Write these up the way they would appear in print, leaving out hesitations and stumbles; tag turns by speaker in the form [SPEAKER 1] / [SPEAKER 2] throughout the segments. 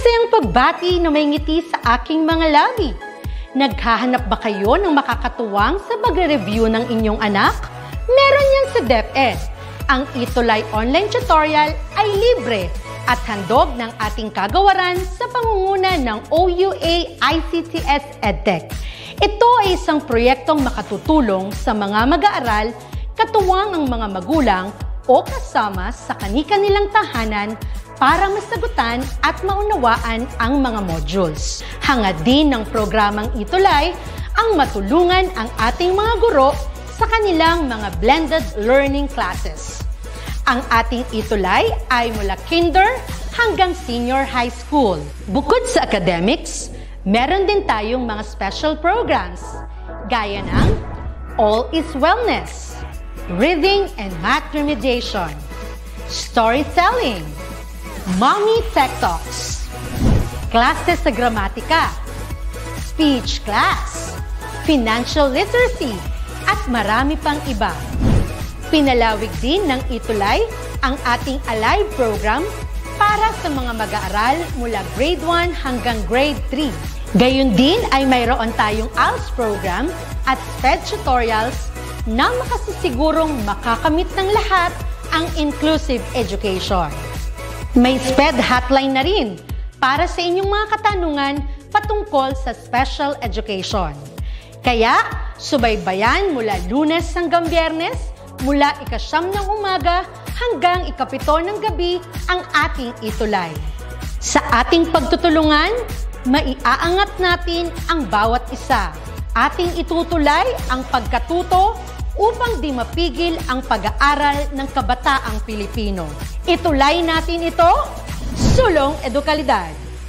[SPEAKER 1] Masayang pagbati na may ngiti sa aking mga labi. Naghahanap ba kayo ng makakatuwang sa pagre-review ng inyong anak? Meron yan sa DepEd. Ang ETUlay online tutorial ay libre at handog ng ating kagawaran sa pangunguna ng OUA ICTS EdTech. Ito ay isang proyektong makatutulong sa mga mag-aaral, katuwang ang mga magulang o kasama sa kani-kanilang tahanan para masagutan at maunawaan ang mga modules. Hangad din ng programang ETUlay ang matulungan ang ating mga guro sa kanilang mga blended learning classes. Ang ating ETUlay ay mula kinder hanggang senior high school. Bukod sa academics, meron din tayong mga special programs gaya ng All is Wellness, Reading and Math Remediation, Storytelling, Mommy Tech Talks, Classes sa Gramatika, Speech Class, Financial Literacy, at marami pang iba. Pinalawig din ng ETUlay ang ating Alive program para sa mga mag-aaral mula grade 1 hanggang grade 3. Gayun din ay mayroon tayong ALS program at SPED tutorials na makasisigurong makakamit ng lahat ang inclusive education. May SPED hotline na rin para sa inyong mga katanungan patungkol sa special education. Kaya, subaybayan mula Lunes hanggang Biyernes, mula 9 ng umaga hanggang 7 ng gabi ang ating ETUlay. Sa ating pagtutulungan, maiaangat natin ang bawat isa. Ating itutulay ang pagkatuto upang di mapigil ang pag-aaral ng kabataang Pilipino. Itulay natin ito, sulong edukalidad.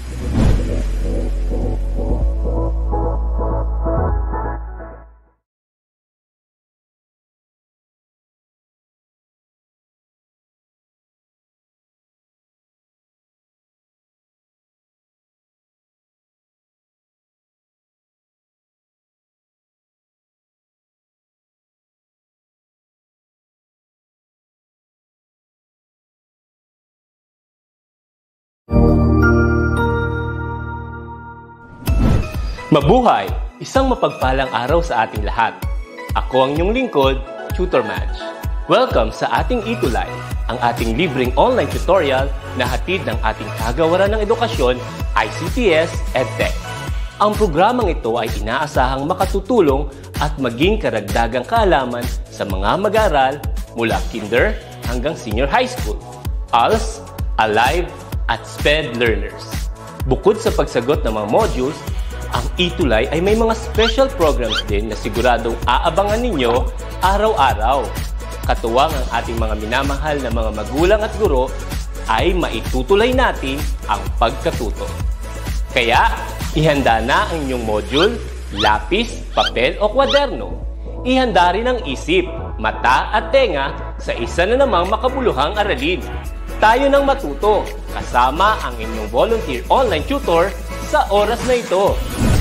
[SPEAKER 2] Mabuhay! Isang mapagpalang araw sa ating lahat. Ako ang inyong lingkod, Tutor Madge. Welcome sa ating ETUlay, ang ating libreng online tutorial na hatid ng ating kagawaran ng edukasyon, ICTS EdTech. Ang programang ito ay inaasahang makatutulong at maging karagdagang kaalaman sa mga mag-aaral mula kinder hanggang senior high school, ALS, Alive, at SPED learners. Bukod sa pagsagot ng mga modules, ang ETUlay ay may mga special programs din na siguradong aabangan ninyo araw-araw. Katuwang ang ating mga minamahal na mga magulang at guro ay maitutulay natin ang pagkatuto. Kaya, ihanda na ang inyong module, lapis, papel o kwaderno. Ihanda rin ang isip, mata at tenga sa isa na namang makabuluhang aralin. Tayo nang matuto kasama ang inyong volunteer online tutor sa oras na ito.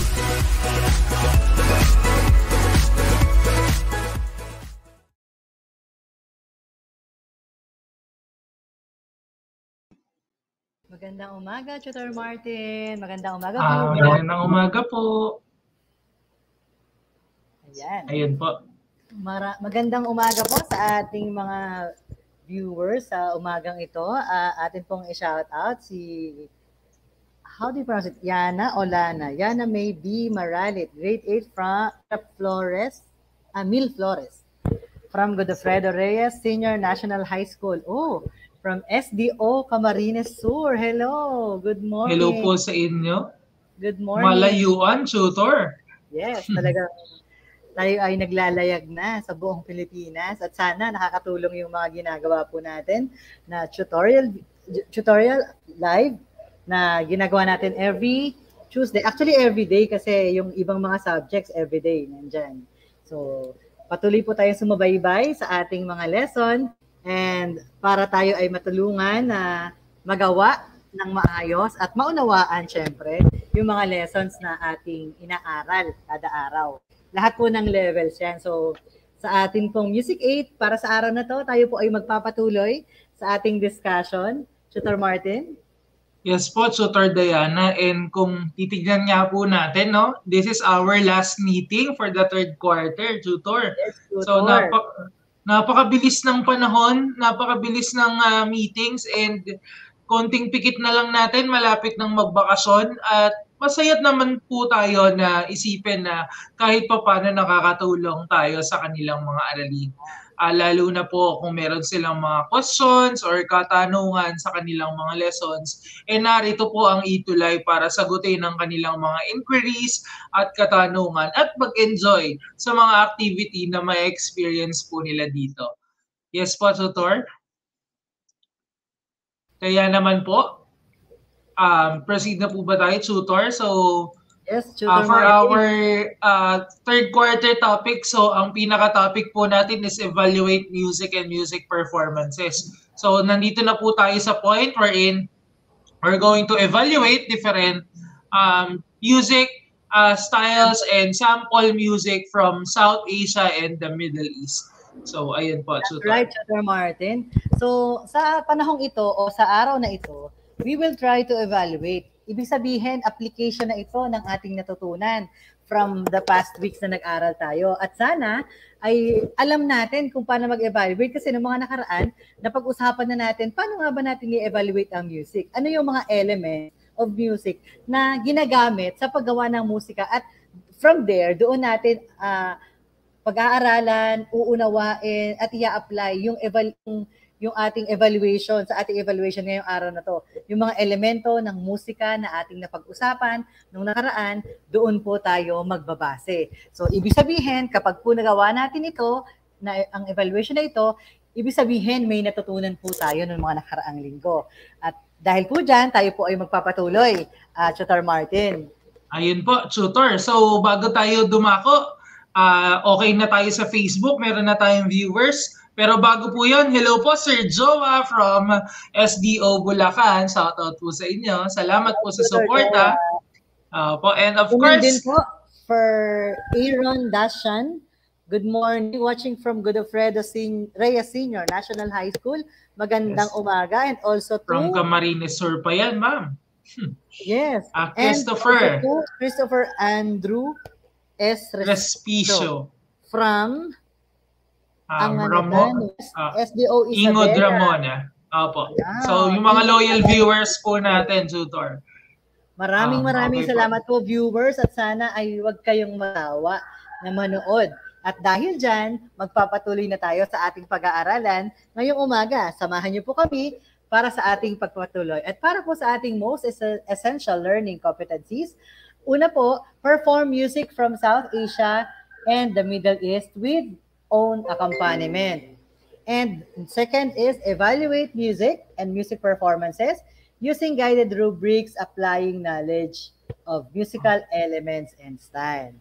[SPEAKER 1] Magandang umaga, Tutor Martin. Magandang umaga po.
[SPEAKER 3] Magandang umaga po.
[SPEAKER 1] Ayan.
[SPEAKER 3] Ayun po.
[SPEAKER 1] Magandang umaga po sa ating mga viewers sa umagang ito. Atin pong i-shout out si, how do you pronounce it? Yana o Lana? Yana May B. Maralit, grade 8 from Mil Flores. From Godofredo Reyes, Senior National High School. Oh, from SDO Camarines Sur. Hello, good morning.
[SPEAKER 3] Hello po sa inyo.
[SPEAKER 1] Good morning.
[SPEAKER 3] Malayuan, tutor.
[SPEAKER 1] Yes, talagang tayo ay naglalayag na sa buong Pilipinas at sana nakakatulong yung mga ginagawa po natin na tutorial live na ginagawa natin every Tuesday. Actually, every day kasi yung ibang mga subjects every day nandyan. So, patuloy po tayong sumabaybay sa ating mga lesson and para tayo ay matulungan na magawa ng maayos at maunawaan syempre yung mga lessons na ating inaaral kada araw. Lahat po ng levels yan. So, sa ating pong Music 8, para sa araw na to, tayo po ay magpapatuloy sa ating discussion. Tutor Martin?
[SPEAKER 3] Yes po, Tutor Diana. And kung titignan nga po natin, no, this is our last meeting for the third quarter, Tutor.
[SPEAKER 4] Yes,
[SPEAKER 3] So
[SPEAKER 4] tutor.
[SPEAKER 3] napakabilis ng panahon, napakabilis ng meetings, and konting pikit na lang natin, malapit ng magbakasyon. At masayat naman po tayo na isipin na kahit pa paano nakakatulong tayo sa kanilang mga aralin. Lalo na po kung meron silang mga questions or katanungan sa kanilang mga lessons, narito po ang ETUlay para sagutin ang kanilang mga inquiries at katanungan at mag-enjoy sa mga activity na may experience po nila dito. Yes po, Tutor? Kaya naman po, proceed na po ba tayo, Tutor? So,
[SPEAKER 4] Yes, Tutor
[SPEAKER 3] for
[SPEAKER 4] Martin.
[SPEAKER 3] our third quarter topic, so ang pinaka-topic po natin is evaluate music and music performances. So, nandito na po tayo sa point wherein we're going to evaluate different music styles and sample music from South Asia and the Middle East. So, ayun po, Tutor.
[SPEAKER 4] Right, Tutor Martin. So, sa panahong ito o sa araw na ito, we will try to evaluate. Ibig sabihin, application na ito ng ating natutunan from the past weeks na nag-aral tayo. At sana ay alam natin kung paano mag-evaluate kasi ng mga nakaraan, napag-usapan na natin paano nga ba natin i-evaluate ang music. Ano yung mga elements of music na ginagamit sa paggawa ng musika at from there, doon natin pag-aaralan, uunawain at i-apply yung ating evaluation, sa ating evaluation ngayong araw na to. Yung mga elemento ng musika na ating napag-usapan nung nakaraan, doon po tayo magbabase. So, ibig sabihin, kapag po nagawa natin ito, na ang evaluation na ito, ibig sabihin, may natutunan po tayo nung mga nakaraang linggo. At dahil po dyan, tayo po ay magpapatuloy, Tutor Martin.
[SPEAKER 3] Ayun po, Tutor. So, bago tayo dumako, okay na tayo sa Facebook, meron na tayong viewers. Pero bago po yun, hello po Sir Joa from SDO Bulacan. Shoutout po sa inyo. Salamat po sa support. And of course,
[SPEAKER 4] din po for Aaron Dashan. Good morning. Watching from Godofredo Reyes Senior National High School. Magandang umaga. And also to...
[SPEAKER 3] From Camarines Sur pa yan, ma'am.
[SPEAKER 4] Yes.
[SPEAKER 3] Christopher.
[SPEAKER 4] And Christopher Andrew S.
[SPEAKER 3] Respicio.
[SPEAKER 4] From...
[SPEAKER 3] Ramon,
[SPEAKER 4] SDO Isabela.
[SPEAKER 3] Ingod Ramona. Opo.
[SPEAKER 4] Yeah.
[SPEAKER 3] So, yung mga loyal viewers po natin, Tutor.
[SPEAKER 4] Maraming okay salamat po viewers at sana ay huwag kayong matawa na manood. At dahil dyan, magpapatuloy na tayo sa ating pag-aaralan ngayong umaga. Samahan niyo po kami para sa ating pagpatuloy. At para po sa ating most essential learning competencies, una po, perform music from South Asia and the Middle East with own accompaniment. And second is evaluate music and music performances using guided rubrics applying knowledge of musical elements and style.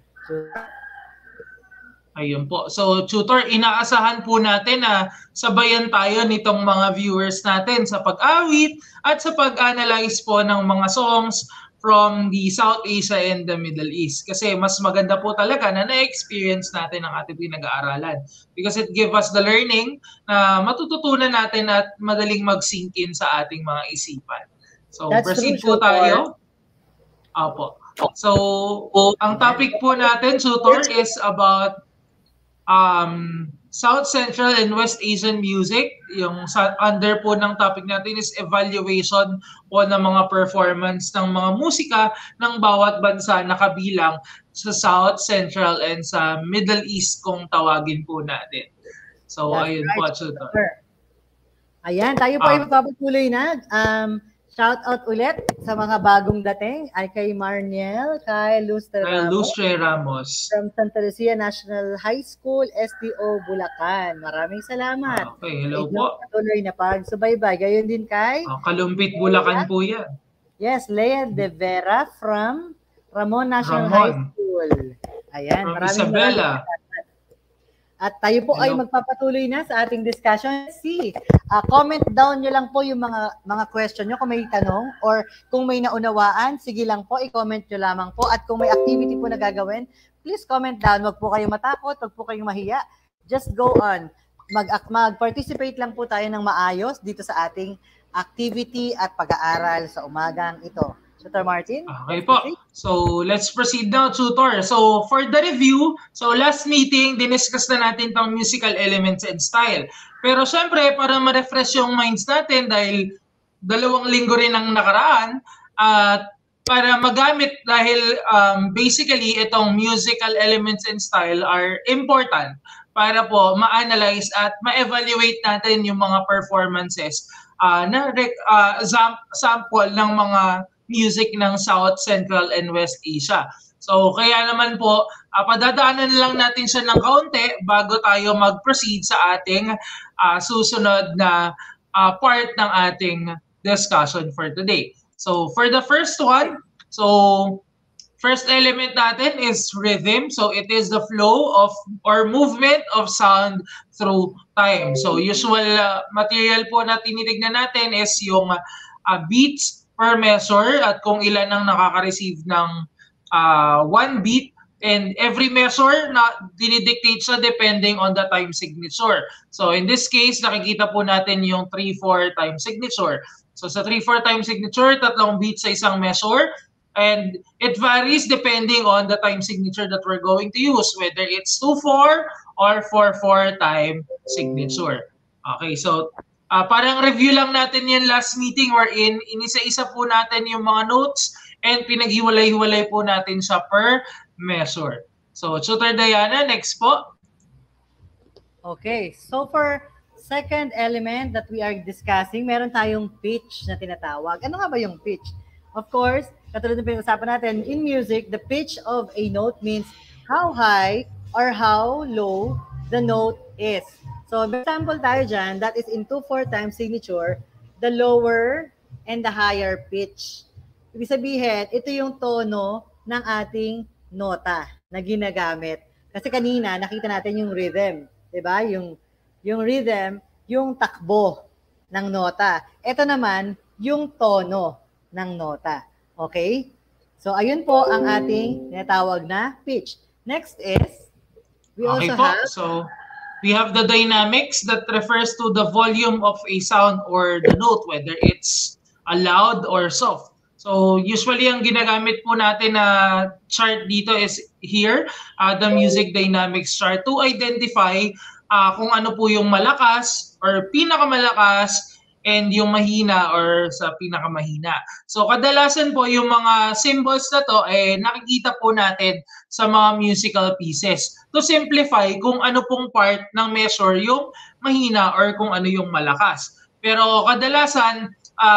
[SPEAKER 3] Ayun po. So, Tutor, inaasahan po natin na sabayan tayo nitong mga viewers natin sa pag-awit at sa pag-analyze po ng mga songs from the South Asia and the Middle East. Kasi mas maganda po talaga na na-experience natin ang ating pinag-aaralan. Because it gives us the learning na matututunan natin at madaling mag-sink in sa ating mga isipan. So, proceed po tayo. Opo. So, ang topic po natin, Tutor, is about South Central and West Asian music. Yung under po ng topic natin is evaluation po ng mga performance ng mga musika ng bawat bansa na kabilang sa South Central and sa Middle East kung tawagin po natin. So, ayun po, Tutor.
[SPEAKER 4] Ayan, tayo po ay magpapatuloy na. Shout out ulit sa mga bagong dating ay kay Marniel, kay Lustre Ramos from Santa Lucia National High School, SDO Bulacan. Maraming salamat.
[SPEAKER 3] Okay, hello po.
[SPEAKER 4] Patuloy na pagsubaybay. Gayon din kay
[SPEAKER 3] Kalumpit Bulacan po yan.
[SPEAKER 4] Yes, Lea De Vera from Ramon National High School. Ayan,
[SPEAKER 3] from Isabela.
[SPEAKER 4] At tayo po ay magpapatuloy na sa ating discussion. Comment down nyo lang po yung mga question nyo kung may tanong or kung may naunawaan, sige lang po, i-comment nyo lamang po. At kung may activity po na gagawin, please comment down. Wag po kayong matakot, wag po kayong mahiya. Just go on. Mag-participate lang po tayo ng maayos dito sa ating activity at pag-aaral sa umagang ito. Tutor Martin?
[SPEAKER 3] Okay po. So, let's proceed now, Tutor. So, for the review, so last meeting, diniscuss na natin tong musical elements and style. Pero syempre, para ma-refresh yung minds natin dahil 2 linggo rin ang nakaraan, at para magamit dahil basically itong musical elements and style are important para po ma-analyze at ma-evaluate natin yung mga performances sample ng mga music ng South, Central, and West Asia. So kaya naman po, padadaanan lang natin siya ng kaunti bago tayo mag-proceed sa ating susunod na part ng ating discussion for today. So for the first one, so first element natin is rhythm. So it is the flow of or movement of sound through time. So usual material po na tinitignan natin is yung beats per measure at kung ilan ang nakaka-receive ng 1 beat, and every measure na dinidictate siya depending on the time signature. So in this case, nakikita po natin yung 3-4 time signature. So sa 3-4 time signature, 3 beats sa isang measure, and it varies depending on the time signature that we're going to use, whether it's 2-4 or 4-4 time signature. Okay, so parang review lang natin yan last meeting wherein inisa-isa po natin yung mga notes and pinaghiwalay-hiwalay po natin siya per measure. So, Tutor Diana, next po.
[SPEAKER 4] Okay, so for second element that we are discussing, meron tayong pitch na tinatawag. Ano nga ba yung pitch? Of course, katulad ng pinag-usapan natin, in music, the pitch of a note means how high or how low the note is. So, example tayo dyan, that is in 2-4 time signature, the lower and the higher pitch. Ibig sabihin, ito yung tono ng ating nota na ginagamit. Kasi kanina, nakita natin yung rhythm. Diba? Yung rhythm, yung takbo ng nota. Ito naman, yung tono ng nota. Okay? So, ayun po ang ating tinatawag na pitch. Next is, we also have...
[SPEAKER 3] So, we have the dynamics that refers to the volume of a sound or the note, whether it's loud or soft. So usually ang ginagamit po natin na chart dito is here, the music dynamics chart, to identify kung ano po yung malakas or pinakamalakas and yung mahina or sa pinakamahina. So kadalasan po yung mga symbols na to nakikita po natin sa mga musical pieces. To simplify kung ano pong part ng measure yung mahina or kung ano yung malakas. Pero kadalasan,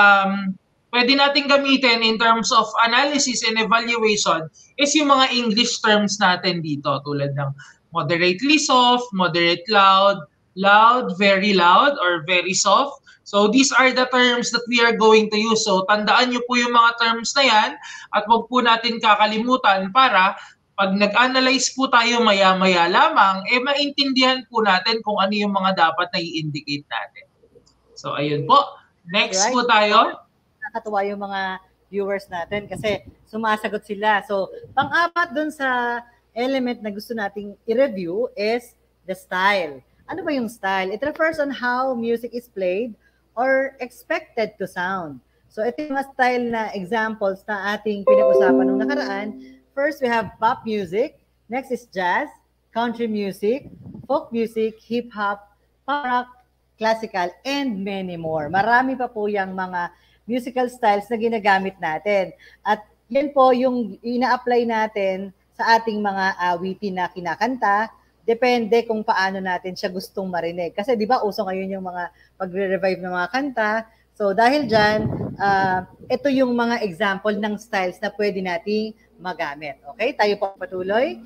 [SPEAKER 3] pwede natin gamitin in terms of analysis and evaluation is yung mga English terms natin dito tulad ng moderately soft, moderate loud, loud, very loud, or very soft. So these are the terms that we are going to use. So tandaan nyo po yung mga terms na yan at huwag po natin kakalimutan para pag nag-analyze po tayo maya-maya lamang, maintindihan po natin kung ano yung mga dapat na i-indicate natin. So ayun po. Next po tayo.
[SPEAKER 4] Nakakatuwa yung mga viewers natin kasi sumasagot sila. So pang-apat dun sa element na gusto nating i-review is the style. Ano ba yung style? It refers on how music is played or expected to sound. So ito yung mga style na examples na ating pinag-usapan nung nakaraan. First, we have pop music. Next is jazz, country music, folk music, hip-hop, pop rock, classical, and many more. Marami pa po yung mga musical styles na ginagamit natin. At yan po yung ina-apply natin sa ating mga awitin na kinakanta. Depende kung paano natin siya gustong marinig. Kasi di ba uso ngayon yung mga pagre-revive ng mga kanta. So dahil dyan, ito yung mga example ng styles na pwede nating magamit. Okay, tayo po patuloy.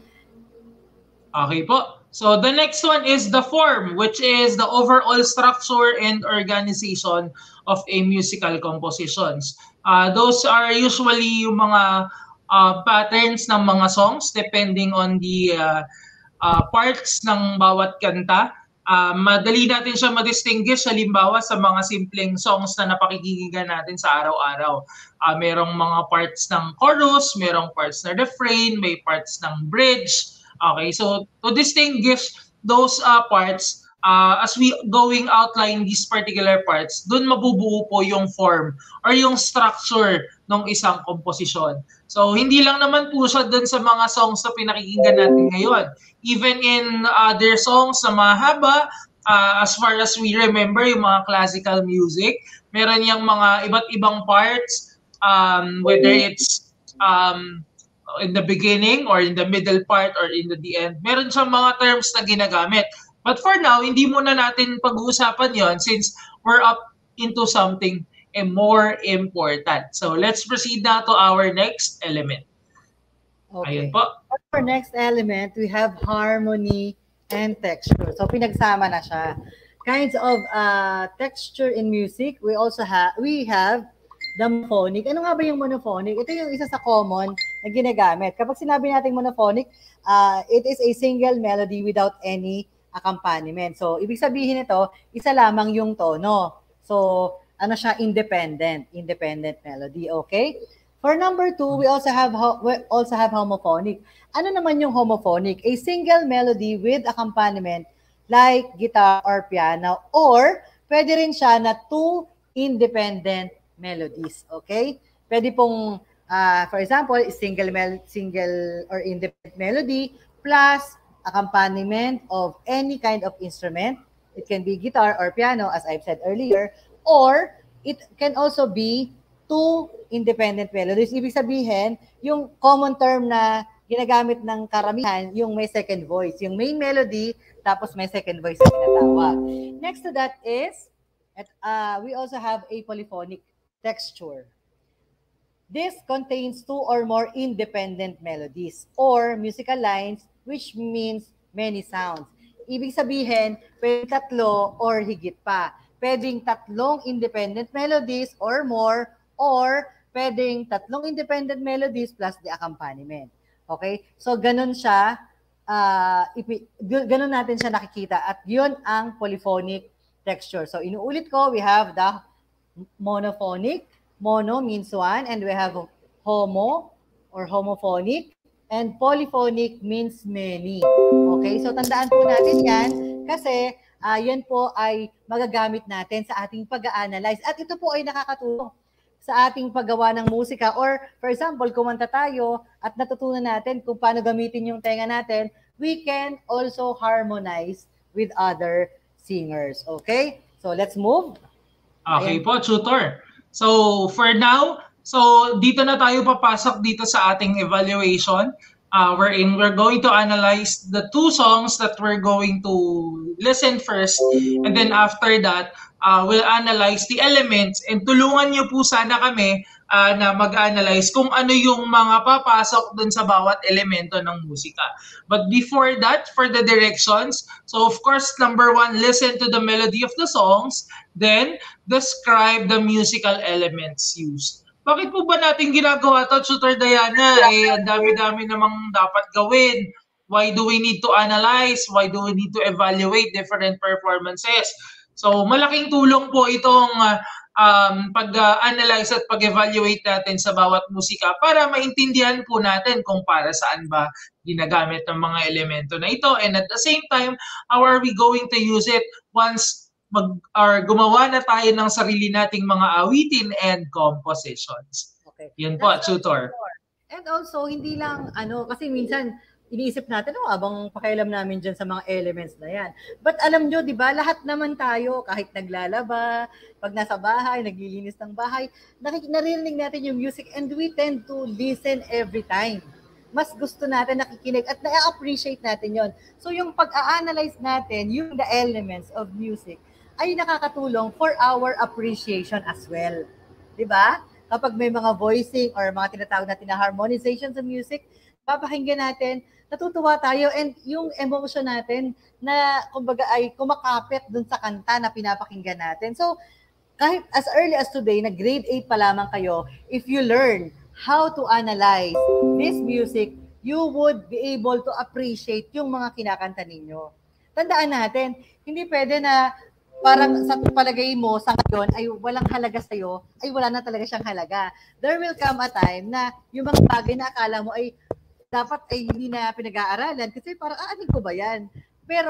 [SPEAKER 3] Okay po. So the next one is the form, which is the overall structure and organization of a musical compositions. Those are usually yung mga patterns ng mga songs depending on the parts ng bawat kanta. Madali natin siya ma-distinguish halimbawa sa mga simpleng songs na napakikinggan natin sa araw-araw. Merong mga parts ng chorus, merong parts ng refrain, may parts ng bridge. Okay, so to distinguish those parts, as we going outline these particular parts, dun mabubuo po yung form or yung structure ng isang komposisyon. So, hindi lang naman po siya dun sa mga songs na pinakikinggan natin ngayon. Even in other songs na mahaba, as far as we remember, yung mga classical music, meron yung mga iba't ibang parts, whether it's in the beginning or in the middle part or in the end. Meron siyang mga terms na ginagamit. But for now, hindi muna natin pag-uusapan yon since we're up into something more important. So let's proceed now to our next element.
[SPEAKER 4] Okay.
[SPEAKER 3] Ayun po.
[SPEAKER 4] For next element, we have harmony and texture. So pinagsama na siya. Kinds of texture in music, we have the monophonic. Ano nga ba yung monophonic? Ito yung isa sa common na ginagamit. Kapag sinabi natin monophonic, it is a single melody without any accompaniment. So, ibig sabihin nito, isa lamang yung tono. So, ano siya? Independent melody, okay? For number 2, we also have homophonic. Ano naman yung homophonic? A single melody with accompaniment like guitar or piano, or pwede rin siya na 2 independent melodies, okay? Pwede pong, for example, single or independent melody plus accompaniment of any kind of instrument. It can be guitar or piano, as I've said earlier, or it can also be 2 independent melodies. Ibig sabihin, yung common term na ginagamit ng karamihan, yung may second voice. Yung main melody, tapos may second voice na tinatawag. Next to that is, we also have a polyphonic texture. This contains 2 or more independent melodies or musical lines, which means many sounds. Ibig sabihin, pwedeng 3 or higit pa. Pwedeng 3 independent melodies or more, or pwedeng 3 independent melodies plus the accompaniment. Okay? So, ganun siya, ganun natin siya nakikita. At yun ang polyphonic texture. So, inuulit ko, we have the monophonic. Mono means 1, and we have homo or homophonic, and polyphonic means many. Okay, so tandaan po natin yan kasi yan po ay magagamit natin sa ating pag-a-analyze. At ito po ay nakakatulong sa ating paggawa ng musika. Or for example, kumanta tayo at natutunan natin kung paano gamitin yung tenga natin, we can also harmonize with other singers. Okay, so let's move.
[SPEAKER 3] Okay po, tutor. So, for now, so dito na tayo papasok dito sa ating evaluation, wherein we're going to analyze the 2 songs that we're going to listen first, and then after that, we'll analyze the elements, and tulungan niyo po sana kami na mag-analyze kung ano yung mga papasok dun sa bawat elemento ng musika. But before that, for the directions, so of course, number 1, listen to the melody of the songs, then describe the musical elements used. Bakit po ba natin ginagawa to, Tutor Diana? Ang dami-dami namang dapat gawin. Why do we need to analyze? Why do we need to evaluate different performances? So, malaking tulong po itong pag-analyze at pag-evaluate natin sa bawat musika para maintindihan po natin kung para saan ba ginagamit ng mga elemento na ito. And at the same time, how are we going to use it once gumawa na tayo ng sarili nating mga awitin and compositions. Okay. Yun po, tutor.
[SPEAKER 4] And also, hindi lang, kasi minsan, iniisip natin, abang pakialam namin dyan sa mga elements na yan. But alam nyo, di ba, lahat naman tayo, kahit naglalaba, pag nasa bahay, naglilinis ng bahay, naririnig natin yung music and we tend to listen every time. Mas gusto natin nakikinig at na-appreciate natin yon. So yung pag-a-analyze natin, yung the elements of music, ay nakakatulong for our appreciation as well. Di ba? Kapag may mga voicing or mga tinatawag natin na harmonization sa music, papakinggan natin, natutuwa tayo, and yung emotion natin na kumbaga ay kumakapit dun sa kanta na pinapakinggan natin. So, kahit as early as today, na grade 8 pa lamang kayo, if you learn how to analyze this music, you would be able to appreciate yung mga kinakanta ninyo. Tandaan natin, hindi pwede na parang sa palagay mo sa ngayon ay walang halaga sa'yo, ay wala na talaga siyang halaga. There will come a time na yung mga bagay na akala mo ay dapat ay hindi na pinag-aaralan kasi parang aanin ko ba yan? Pero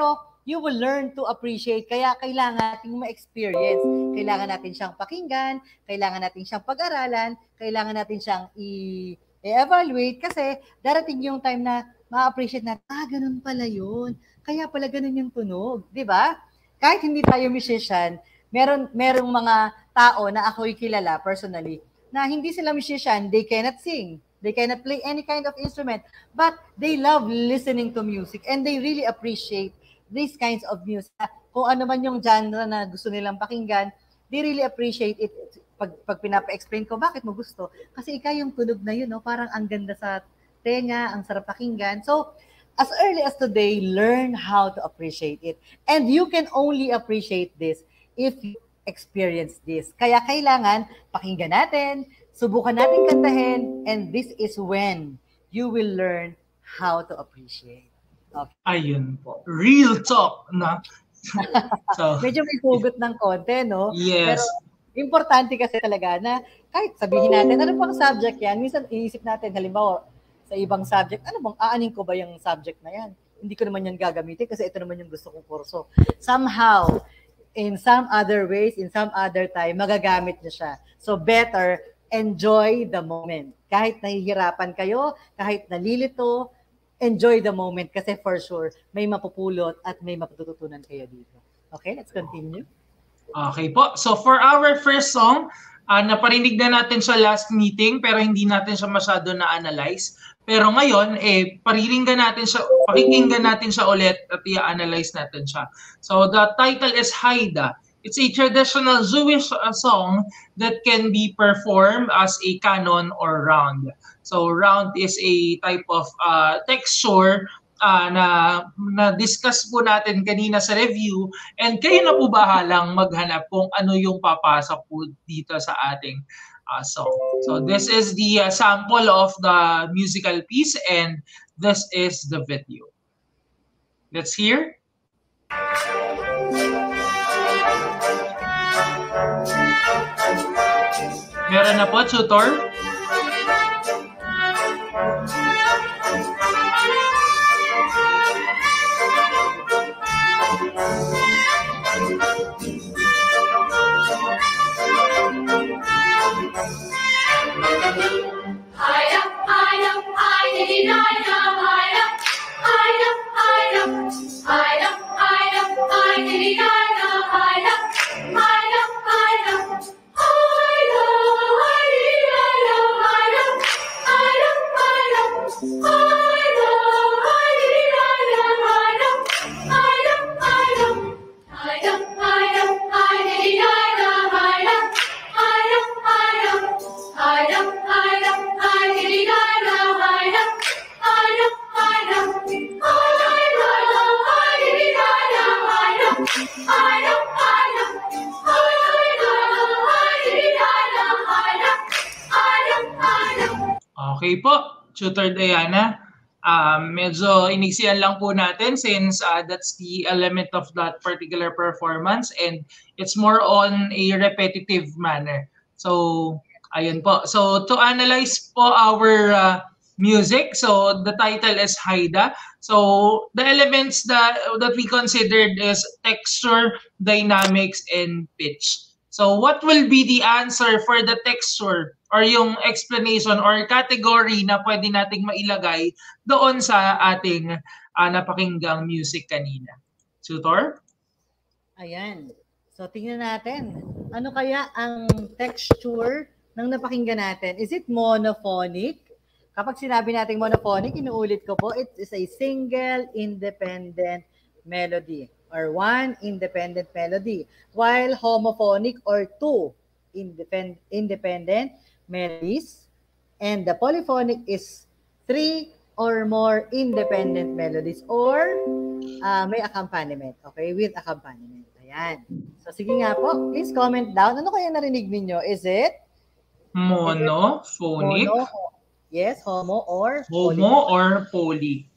[SPEAKER 4] you will learn to appreciate. Kaya kailangan nating ma-experience. Kailangan natin siyang pakinggan, kailangan natin siyang pag-aralan, kailangan natin siyang i-evaluate kasi darating yung time na ma-appreciate natin, ganun pala yun. Kaya pala ganun yung tunog. Di ba? Kahit hindi tayo musician, merong mga tao na ako'y kilala personally na hindi sila musician, they cannot sing. They cannot play any kind of instrument, but they love listening to music and they really appreciate these kinds of music. Kung ano man yung genre na gusto nilang pakinggan, they really appreciate it. Pag pinapa-explain ko, bakit mo gusto? Kasi yung tunog na yun, no? Parang ang ganda sa tenga, ang sarap pakinggan. So, as early as today, learn how to appreciate it. And you can only appreciate this if you experience this. Kaya kailangan pakinggan natin, subukan natin kantahin, and this is when you will learn how to appreciate. Okay.
[SPEAKER 3] Ayun po. Real talk, na.
[SPEAKER 4] So, medyo may hugot ng konti, no?
[SPEAKER 3] Yes.
[SPEAKER 4] Pero importante kasi talaga na kahit sabihin natin, ano pang subject yan? Minsan iisip natin, halimbawa, sa ibang subject, ano bang aanin ko ba yung subject na yan? Hindi ko naman yan gagamitin kasi ito naman yung gusto kong kurso. Somehow, in some other ways, in some other time, magagamit niya siya. So better, enjoy the moment. Kahit nahihirapan kayo, kahit nalilito, enjoy the moment kasi for sure, may mapupulot at may matututunan kayo dito. Okay, let's continue.
[SPEAKER 3] Okay po. So for our first song, naparinig na natin sa last meeting pero hindi natin siya masyado na-analyze. Pero ngayon, pakikinggan natin siya ulit at i-analyze natin siya. So the title is Haida. It's a traditional Jewish song that can be performed as a canon or round. So round is a type of texture na discuss po natin kanina sa review, and kayo na po bahalang maghanap kung ano yung papasok po dito sa ating song. So this is the sample of the musical piece and this is the video. Let's hear. Meron na po, tutor? Okay po, Tutor Diana. Medyo iniksiyan lang po natin since that's the element of that particular performance and it's more on a repetitive manner. So, ayun po. So, to analyze po our music, so the title is Haida. So, the elements that we considered is texture, dynamics, and pitch. So, what will be the answer for the texture or yung explanation or category na pwede nating mailagay doon sa ating napakinggang music kanina? Tutor?
[SPEAKER 4] Ayan. So, tingnan natin. Ano kaya ang texture ng napakinggan natin? Is it monophonic? Kapag sinabi natin monophonic, inuulit ko po, it is a single independent melody or one independent melody. While homophonic or two independent melodies, and the polyphonic is three or more independent melodies or may accompaniment, okay, with accompaniment. Ayan. So, sige nga po, please comment down. Ano kaya narinig ninyo? Is it?
[SPEAKER 3] Monophonic?
[SPEAKER 4] Yes, homo or
[SPEAKER 3] poly.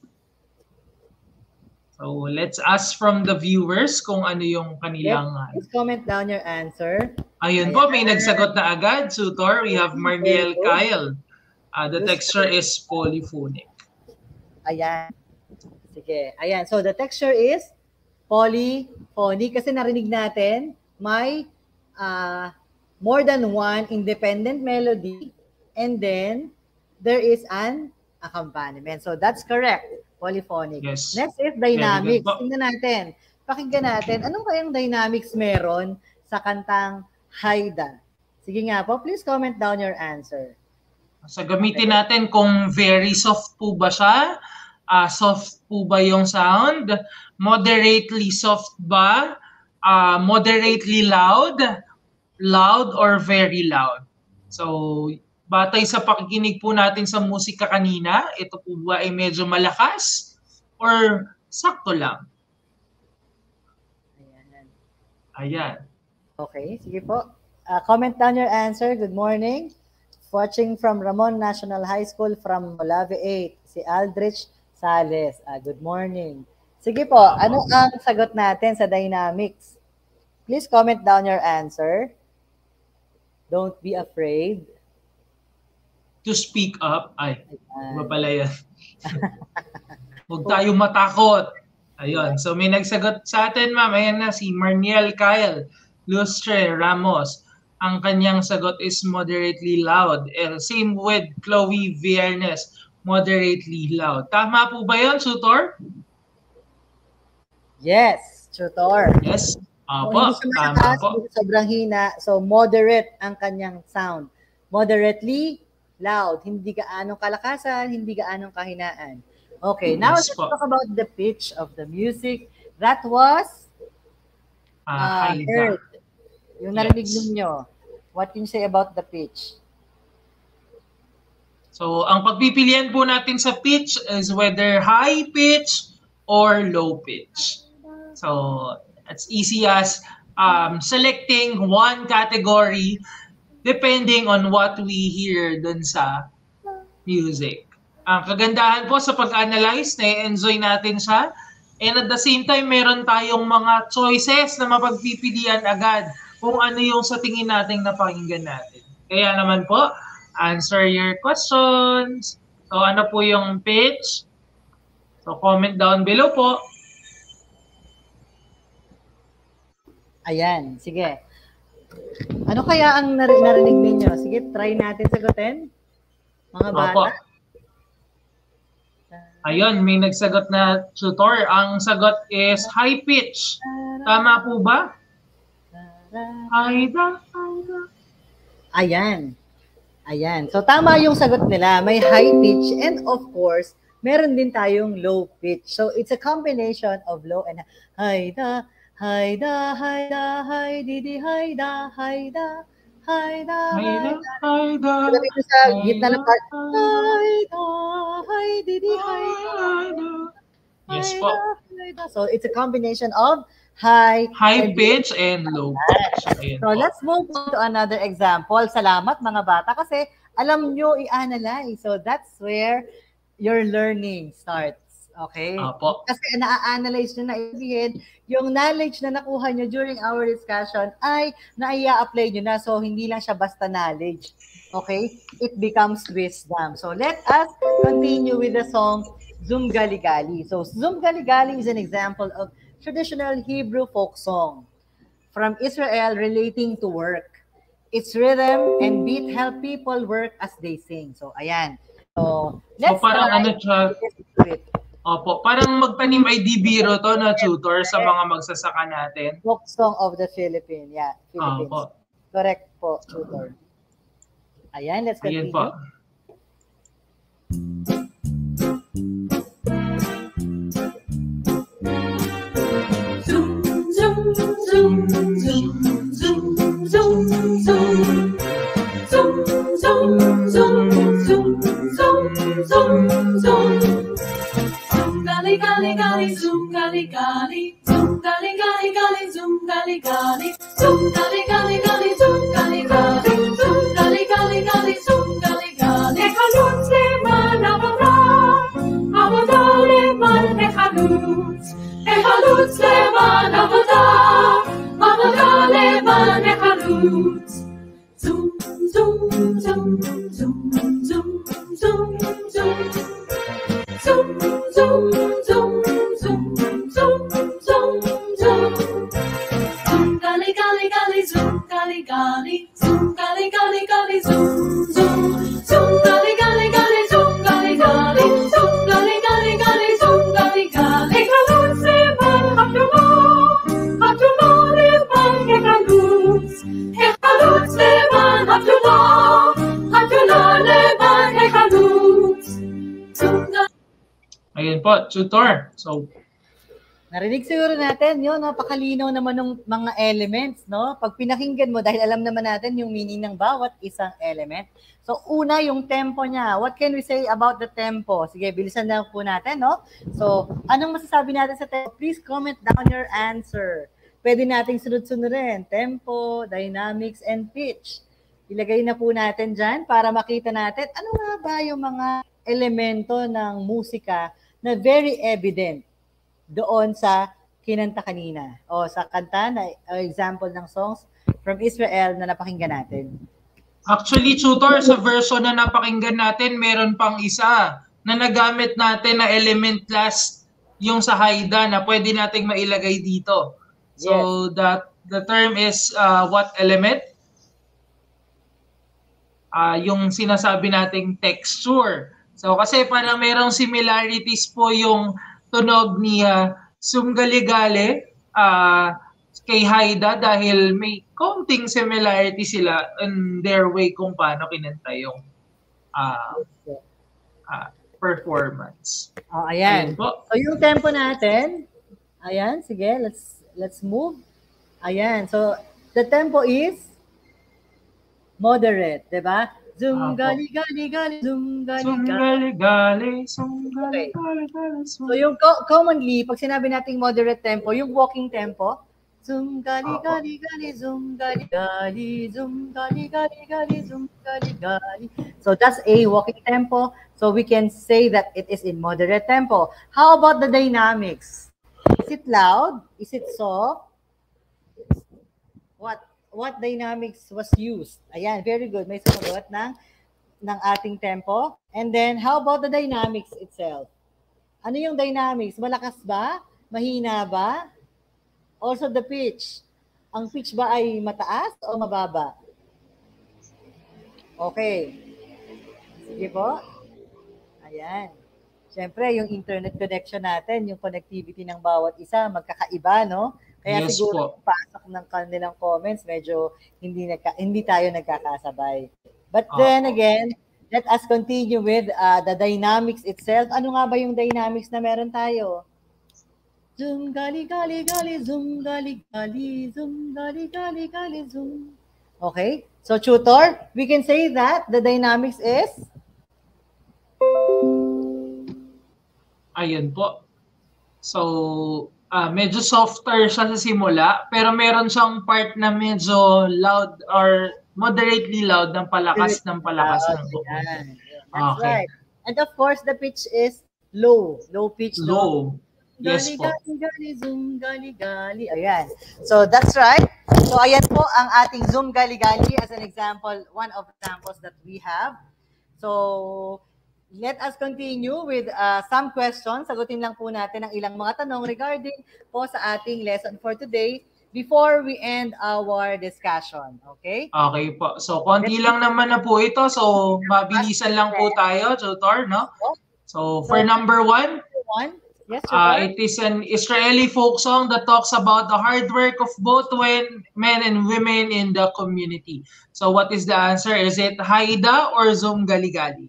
[SPEAKER 3] So, let's ask from the viewers kung ano yung kanilang...
[SPEAKER 4] Please comment down your answer.
[SPEAKER 3] Ayun po, may nagsagot na agad, Tutor. We have Marniel Kyle. The texture is polyphonic.
[SPEAKER 4] Ayan. Sige. Ayan. So, the texture is polyphony kasi narinig natin may more than one independent melody and then there is an accompaniment. So that's correct, polyphonic.
[SPEAKER 3] Yes.
[SPEAKER 4] Next is dynamics. Tingnan natin. Pakinggan natin, anong kayang dynamics meron sa kantang Haida? Sige nga po, please comment down your answer.
[SPEAKER 3] So gamitin natin kung very soft po ba siya, soft po ba yung sound, moderately soft ba, moderately loud, loud or very loud. So batay sa pakikinig po natin sa musika kanina, ito po ba ay medyo malakas or sakto lang? Ayan.
[SPEAKER 4] Okay, sige po. Comment down your answer. Good morning. Watching from Ramon National High School from Molave 8, si Aldrich Sales. Good morning. Sige po, ano ang sagot natin sa dynamics? Please comment down your answer. Don't be afraid.
[SPEAKER 3] To speak up. Ay, iba pala yan. Huwag tayo matakot. Ayun. So may nagsagot sa atin, ma'am. Ayan na, si Marniel Kyle Lustre Ramos. Ang kanyang sagot is moderately loud. Same with Chloe Viernes, moderately loud. Tama po ba yun, tutor?
[SPEAKER 4] Yes, tutor.
[SPEAKER 3] Yes.
[SPEAKER 4] Apo, tama po. Sobrang hina. So moderate ang kanyang sound. Moderately loud. Hindi gaanong kalakasan, hindi gaanong kahinaan. Okay, now let's talk about the pitch of the music. That was heard. Yung narinig ninyo. What can you say about the pitch?
[SPEAKER 3] So, ang pagpipilian po natin sa pitch is whether high pitch or low pitch. So, it's easy as selecting one category depending on what we hear dun sa music. Ang kagandahan po sa pag-analyze, na-enjoy natin siya. And at the same time, meron tayong mga choices na mapagpipilian agad kung ano yung sa tingin natin napakinggan natin. Kaya naman po, answer your questions. So ano po yung pitch? So comment down below po.
[SPEAKER 4] Ayan, sige. Ano kaya ang narinig ninyo? Sige, try natin sagutin. Mga bata.
[SPEAKER 3] Opo. Ayun, may nagsagot na tutor. Ang sagot is high pitch. Tama po ba? Haida, haida.
[SPEAKER 4] Ayan. Ayan. So, tama yung sagot nila. May high pitch and of course, meron din tayong low pitch. So, it's a combination of low and haida, haida, haida, haididi, haida, haida, haida, haida, haida. Sabi ko sa gitna ng part, haida, haididi, haida.
[SPEAKER 3] Yes po.
[SPEAKER 4] So, it's a combination of high
[SPEAKER 3] pitch and low pitch.
[SPEAKER 4] So, let's move on to another example. Salamat mga bata kasi alam nyo i-analyze. So, that's where your learning starts. Okay?
[SPEAKER 3] Apo.
[SPEAKER 4] Kasi na-analyze nyo na ibihin, yung knowledge na nakuha nyo during our discussion ay na-i-apply nyo na. So, hindi lang siya basta knowledge. Okay? It becomes wisdom. So, let us continue with the song Zum Gali Gali. So, Zum Gali Gali is an example of traditional Hebrew folk song from Israel relating to work. Its rhythm and beat help people work as they sing. So, ayan. So, let's
[SPEAKER 3] parang Opo, parang magtanim ay di biro to na tutor sa mga magsasaka natin.
[SPEAKER 4] Folk song of the Philippines. Yeah, Philippines.
[SPEAKER 3] Opo.
[SPEAKER 4] Correct po, tutor. Ayan, let's continue.
[SPEAKER 3] Ayan po.
[SPEAKER 5] Gali gali gali zoom gali gali zoom gali gali gali zoom gali gali zoom gali gali gali zoom gali gali zoom gali gali gali zoom gali gali Echalutz leman avada avada leman echalutz echalutz leman avada avada leman echalutz zoom zoom zoom zoom zoom zoom zoom zoom zoom zoom zoom zoom zoom
[SPEAKER 3] Ayun po, tutor. So,
[SPEAKER 4] Narinig siguro natin, yun, napakalinaw naman ng mga elements, no? Pag pinakinggan mo, dahil alam naman natin yung meaning ng bawat isang element. So, una, yung tempo niya. What can we say about the tempo? Sige, bilisan na po natin, no? So, anong masasabi natin sa tempo? Please comment down your answer. Pwede nating sunod-sunodin. Tempo, dynamics, and pitch. Ilagay na po natin dyan para makita natin ano nga ba yung mga elemento ng musika na very evident doon sa kinanta kanina o sa kanta na example ng songs from Israel na napakinggan natin.
[SPEAKER 3] actually, tutor, sa version na napakinggan natin, meron pang isa na nagamit natin na element last yung sa Haida na pwede nating mailagay dito. So, the term is what element? Yung sinasabi nating texture. So, kasi parang merong similarities po yung tunog ni Sumgaligale kay Haida dahil may konting similarity sila in their way kung paano kinanta yung performance.
[SPEAKER 4] Ayan.
[SPEAKER 3] Ayun po.
[SPEAKER 4] So yung tempo natin, ayan, sige, let's move. Ayan, so the tempo is moderate, di ba? Zungali-gali-gali,
[SPEAKER 3] Sumgaligale,
[SPEAKER 4] Okay.
[SPEAKER 3] sumgaligale,
[SPEAKER 4] So yung commonly, pag sinabi nating moderate tempo, yung walking tempo, zungali-gali-gali, zungali-gali, zungali-gali-gali, zungali-gali. So that's a walking tempo. So we can say that it is in moderate tempo. How about the dynamics? Is it loud? Is it soft? What dynamics was used? Ayan, very good. May sumagot ng ating tempo. And then, how about the dynamics itself? Ano yung dynamics? Malakas ba? Mahina ba? Also the pitch. Ang pitch ba ay mataas o mababa? Okay. Sige po. Ayan. Siyempre, yung internet connection natin, yung connectivity ng bawat isa, magkakaiba, no? Kaya
[SPEAKER 3] Yes
[SPEAKER 4] siguro pasok ng kanilang comments, medyo hindi tayo nagkakasabay. But then again, let us continue with the dynamics itself. Ano nga ba yung dynamics na meron tayo? Zoom gali gali gali zoom gali gali zoom gali gali gali zoom. Okay? So tutor, we can say that the dynamics is
[SPEAKER 3] Ayun po. So, medyo softer siya sa simula, pero meron siyang part na medyo loud or moderately loud ng palakas ng palakas ng
[SPEAKER 4] That's right. And of course, the pitch is low pitch.
[SPEAKER 3] Low. Yes po.
[SPEAKER 4] Gali, zoom, gali, gali. Ayan. So, that's right. So, ayan po ang ating zoom, gali, gali as an example, one of the examples that we have. So, let us continue with some questions. Sagutin lang po natin ang ilang mga tanong regarding po sa ating lesson for today before we end our discussion. Okay?
[SPEAKER 3] Okay po. So, konti lang naman na po ito. So, mabilisan lang po tayo, tutor, no? So, for number one,
[SPEAKER 4] yes,
[SPEAKER 3] it is an Israeli folk song that talks about the hard work of both men and women in the community. So, what is the answer? Is it Haida or Zoom Gali-Gali?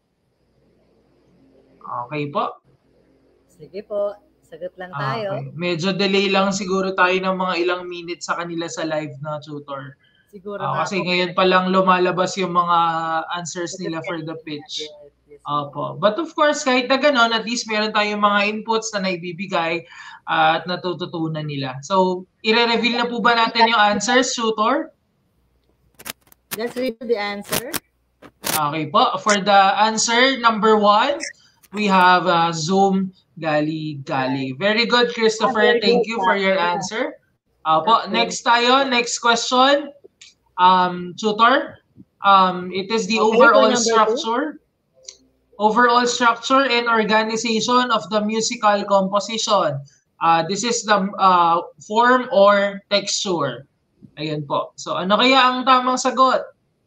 [SPEAKER 3] Okay po.
[SPEAKER 4] Sige po. Sagot lang tayo.
[SPEAKER 3] Okay. Medyo delay lang siguro tayo ng mga ilang minutes sa kanila sa live na tutor.
[SPEAKER 4] Siguro
[SPEAKER 3] kasi ngayon pa lang lumalabas yung mga answers nila for the pitch. Opo. But of course, kahit na gano'n, at least meron tayong mga inputs na naibibigay at natututunan nila. So, i-reveal na po ba natin yung answers, tutor?
[SPEAKER 4] Let's read the answer.
[SPEAKER 3] Okay po. For the answer, number one, we have Zoom Gali-Gali. Very good, Christopher. Thank you for your answer. Po, next tayo. Next question. Tutor, it is the overall structure. Overall structure and organization of the musical composition. This is the form or texture. Ayan po. So, ano kaya ang tamang sagot?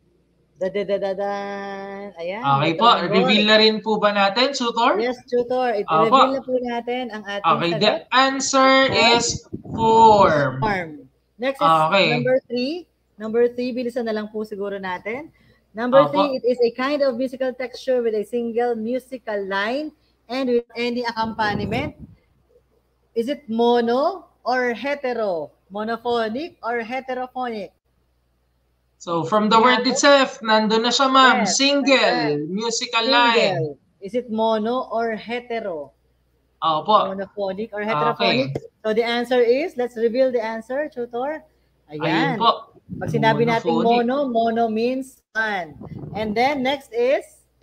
[SPEAKER 4] Ayan.
[SPEAKER 3] Okay po. Reveal na rin po ba natin, tutor?
[SPEAKER 4] Yes, tutor. I-reveal na po natin ang ating sagot.
[SPEAKER 3] The answer is form.
[SPEAKER 4] Next is number three. Number three, bilisan na lang po siguro natin. Number three, it is a kind of musical texture with a single musical line and with any accompaniment. Is it mono or hetero? Monophonic or heterophonic?
[SPEAKER 3] So from the word itself, nandun na siya ma'am,
[SPEAKER 4] Yes,
[SPEAKER 3] single, musical line.
[SPEAKER 4] single. Is it mono or hetero?
[SPEAKER 3] Opo.
[SPEAKER 4] Monophonic or heterophonic?
[SPEAKER 3] Okay.
[SPEAKER 4] So the answer is, let's reveal the answer, tutor.
[SPEAKER 3] Ayun
[SPEAKER 4] Ayan.
[SPEAKER 3] po.
[SPEAKER 4] Pag sinabi natin
[SPEAKER 3] Monophonic.
[SPEAKER 4] mono means one. And then next is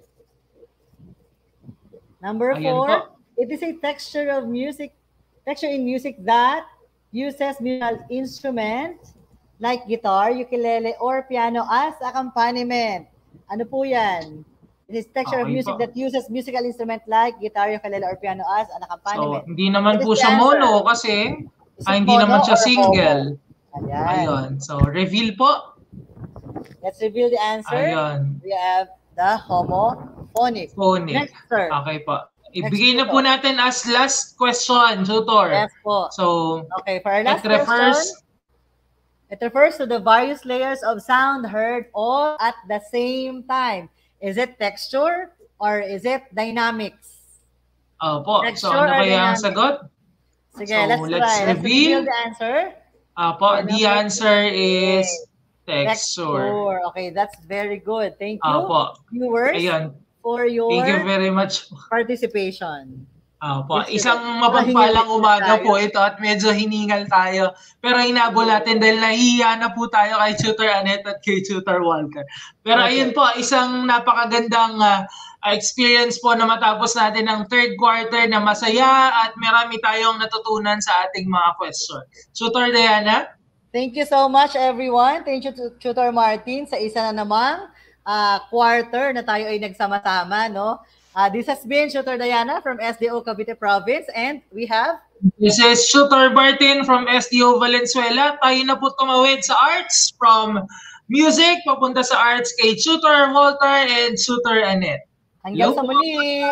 [SPEAKER 4] number
[SPEAKER 3] Ayan
[SPEAKER 4] 4.
[SPEAKER 3] po.
[SPEAKER 4] It is a texture in music that uses musical instrument like guitar, ukulele, or piano as accompaniment. Ano po yan? It is texture of
[SPEAKER 3] Okay
[SPEAKER 4] music
[SPEAKER 3] po.
[SPEAKER 4] that uses musical instrument like guitar, ukulele, or piano as an accompaniment.
[SPEAKER 3] So, hindi naman
[SPEAKER 4] What is
[SPEAKER 3] po
[SPEAKER 4] the
[SPEAKER 3] siya
[SPEAKER 4] answer?
[SPEAKER 3] mono kasi
[SPEAKER 4] Is it
[SPEAKER 3] hindi
[SPEAKER 4] mono
[SPEAKER 3] naman siya
[SPEAKER 4] or
[SPEAKER 3] single.
[SPEAKER 4] homo? Ayan.
[SPEAKER 3] Ayun. So, reveal po.
[SPEAKER 4] Let's reveal the answer.
[SPEAKER 3] Ayun.
[SPEAKER 4] We have the homophonic.
[SPEAKER 3] Phonic.
[SPEAKER 4] Next, sir.
[SPEAKER 3] Okay po.
[SPEAKER 4] Next
[SPEAKER 3] Ibigay na
[SPEAKER 4] po.
[SPEAKER 3] po natin as last question, tutor.
[SPEAKER 4] Yes po.
[SPEAKER 3] So,
[SPEAKER 4] Okay, for our last
[SPEAKER 3] it refers,
[SPEAKER 4] question, it refers to the various layers of sound heard all at the same time. Is it texture or is it dynamics?
[SPEAKER 3] Opo. So,
[SPEAKER 4] Texture
[SPEAKER 3] ano
[SPEAKER 4] or
[SPEAKER 3] kaya ang
[SPEAKER 4] dynamic?
[SPEAKER 3] sagot?
[SPEAKER 4] Sige,
[SPEAKER 3] So,
[SPEAKER 4] let's
[SPEAKER 3] let's
[SPEAKER 4] try. Let's reveal
[SPEAKER 3] reveal.
[SPEAKER 4] the answer.
[SPEAKER 3] Opo, the
[SPEAKER 4] number
[SPEAKER 3] answer is
[SPEAKER 4] Texture.
[SPEAKER 3] texture.
[SPEAKER 4] Okay, that's very good. Thank you,
[SPEAKER 3] Opo.
[SPEAKER 4] viewers,
[SPEAKER 3] Ayun.
[SPEAKER 4] for your
[SPEAKER 3] Thank you very much.
[SPEAKER 4] participation.
[SPEAKER 3] Opo,
[SPEAKER 4] Yes,
[SPEAKER 3] isang
[SPEAKER 4] sir.
[SPEAKER 3] mapagpalang
[SPEAKER 4] Mahihilig
[SPEAKER 3] umaga
[SPEAKER 4] tayo.
[SPEAKER 3] po ito at medyo hiningal tayo. Pero hinabol natin dahil nahihiya na po tayo kay Tutor Annette at kay Tutor Walter. Pero
[SPEAKER 4] Okay.
[SPEAKER 3] ayun po, isang napakagandang experience po na matapos natin ang third quarter na masaya at marami tayong natutunan sa ating mga question. Tutor Diana?
[SPEAKER 4] Thank you so much, everyone. Thank you to Tutor Martin sa isa na namang quarter na tayo ay nagsama-sama, no? This has been Tutor Diana from SDO Cavite Province, and we have...
[SPEAKER 3] This is Tutor Martin from SDO Valenzuela. Tayo na po tumawid sa arts from music, papunta sa arts kay Tutor Walter and Tutor Annette.
[SPEAKER 4] Hanggang sa muli!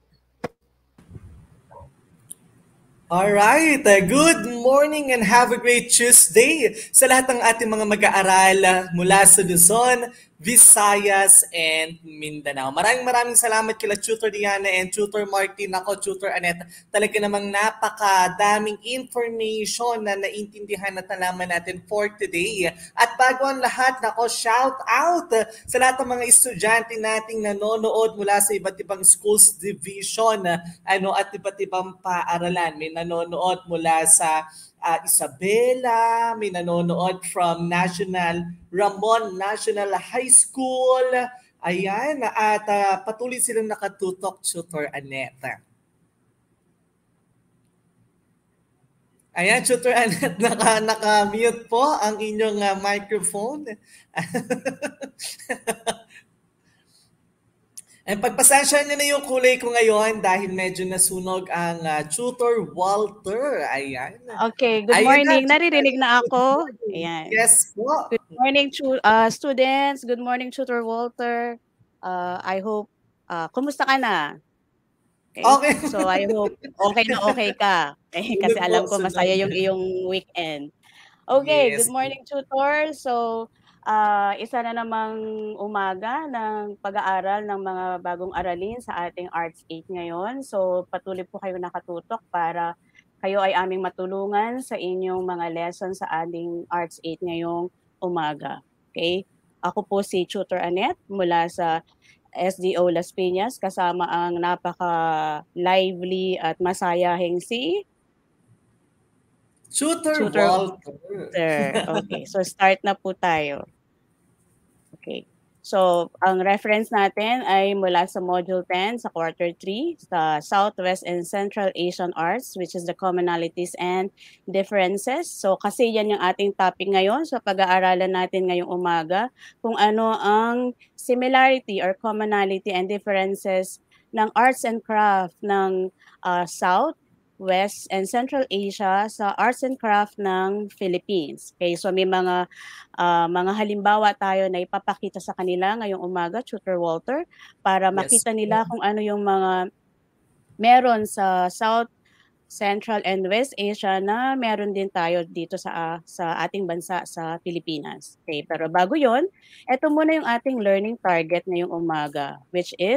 [SPEAKER 6] Alright, good morning and have a great Tuesday sa lahat ng ating mga mag-aaral mula sa Luzon, Visayas, and Mindanao. Maraming salamat kila Tutor Diana and Tutor Martin. Ako, Tutor Annette, talaga namang napakadaming information na naintindihan at nalaman natin for today. At bago ang lahat, nako, shout out sa lahat ng mga estudyante nating nanonood mula sa iba't ibang schools division at iba't ibang paaralan. May nanonood mula sa Isabela, may nanonood from Ramon National High School. Ayan, at patuloy silang nakatutok, Tutor Annette. Ayan, Tutor Annette, naka-mute po ang inyong microphone. And pagpasensya niyo na yung kulay ko ngayon dahil medyo nasunog ang Tutor Walter. Ayan.
[SPEAKER 7] Okay, good morning. Naririnig na ako. Ayan.
[SPEAKER 6] Yes po.
[SPEAKER 7] Good morning, students. Good morning, Tutor Walter. I hope, kumusta ka na?
[SPEAKER 6] Okay.
[SPEAKER 7] So I hope okay ka. Kasi alam ko masaya yung iyong weekend. Okay,
[SPEAKER 6] Yes.
[SPEAKER 7] Good morning, Tutor. So, isa na namang umaga ng pag-aaral ng mga bagong aralin sa ating Arts 8 ngayon. So patuloy po kayo nakatutok para kayo ay aming matulungan sa inyong mga lessons sa ating Arts 8 ngayong umaga. Okay? Ako po si Tutor Annette mula sa SDO Las Piñas kasama ang napaka-lively at masayahing si
[SPEAKER 6] Tutor
[SPEAKER 7] Walter. Okay, so start na po tayo. Okay. So, ang reference natin ay mula sa Module 10 sa Quarter 3 sa Southwest and Central Asian Arts, which is the commonalities and differences. So, kasi yan yung ating topic ngayon sa pag-aaralan natin ngayong umaga, kung ano ang similarity or commonality and differences ng arts and craft ng South, West, and Central Asia sa arts and craft ng Philippines. Okay, so may mga halimbawa tayo na ipapakita sa kanila ngayong umaga, Tutor Walter, para makita nila kung ano yung mga meron sa South, Central, and West Asia na meron din tayo dito sa ating bansa sa Pilipinas. Okay, pero bago yon, ito muna yung ating learning target ngayong umaga, which is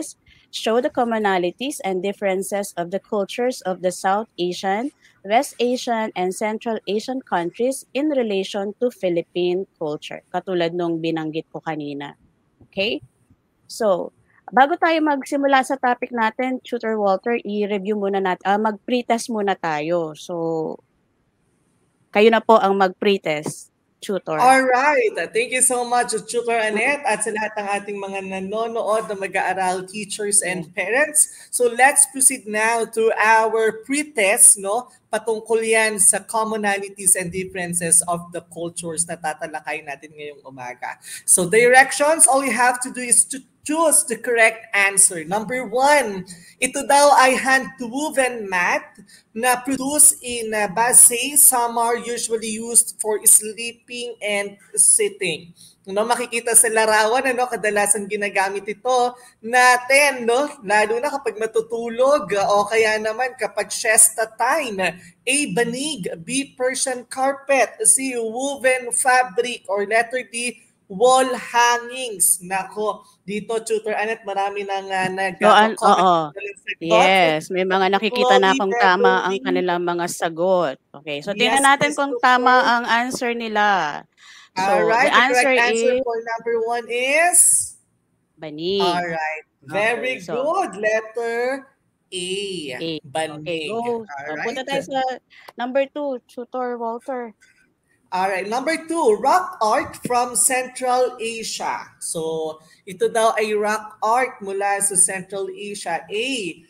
[SPEAKER 7] show the commonalities and differences of the cultures of the South Asian, West Asian, and Central Asian countries in relation to Philippine culture. Katulad nung binanggit ko kanina. Okay? So, bago tayo magsimula sa topic natin, Tutor Walter, i-review muna natin, mag-pretest muna tayo. So, kayo na po ang mag-pretest, Tutor.
[SPEAKER 6] Alright, thank you so much, Tutor Annette, at sa lahat ng ating mga nanonood na mag-aaral, teachers and parents. So let's proceed now to our pre-test, no? Patungkol yan sa commonalities and differences of the cultures na tatalakay natin ngayong umaga. So directions, all you have to do is to choose the correct answer. Number 1, ito daw ay hand-woven mat na produced in base. Some are usually used for sleeping and sitting. No, makikita sa larawan, kadalasan ginagamit ito natin, no? Lalo na kapag matutulog o kaya naman kapag siesta time. A, banig. B, Persian carpet. C, woven fabric. Or letter D, wall hangings. Nako, dito, Tutor Annette, marami nang nag-comment.
[SPEAKER 7] Yes, may mga nakikita na kung tama ang kanilang mga sagot. Okay, so tingnan natin kung tama ang answer nila. So,
[SPEAKER 6] alright,
[SPEAKER 7] the correct
[SPEAKER 6] answer for number 1 is?
[SPEAKER 7] Banig.
[SPEAKER 6] Alright, very good. Letter A. Banig.
[SPEAKER 7] Okay, go. Punta tayo sa number 2, Tutor Walter.
[SPEAKER 6] Alright, number 2, rock art from Central Asia. So, ito daw ay rock art mula sa Central Asia. A,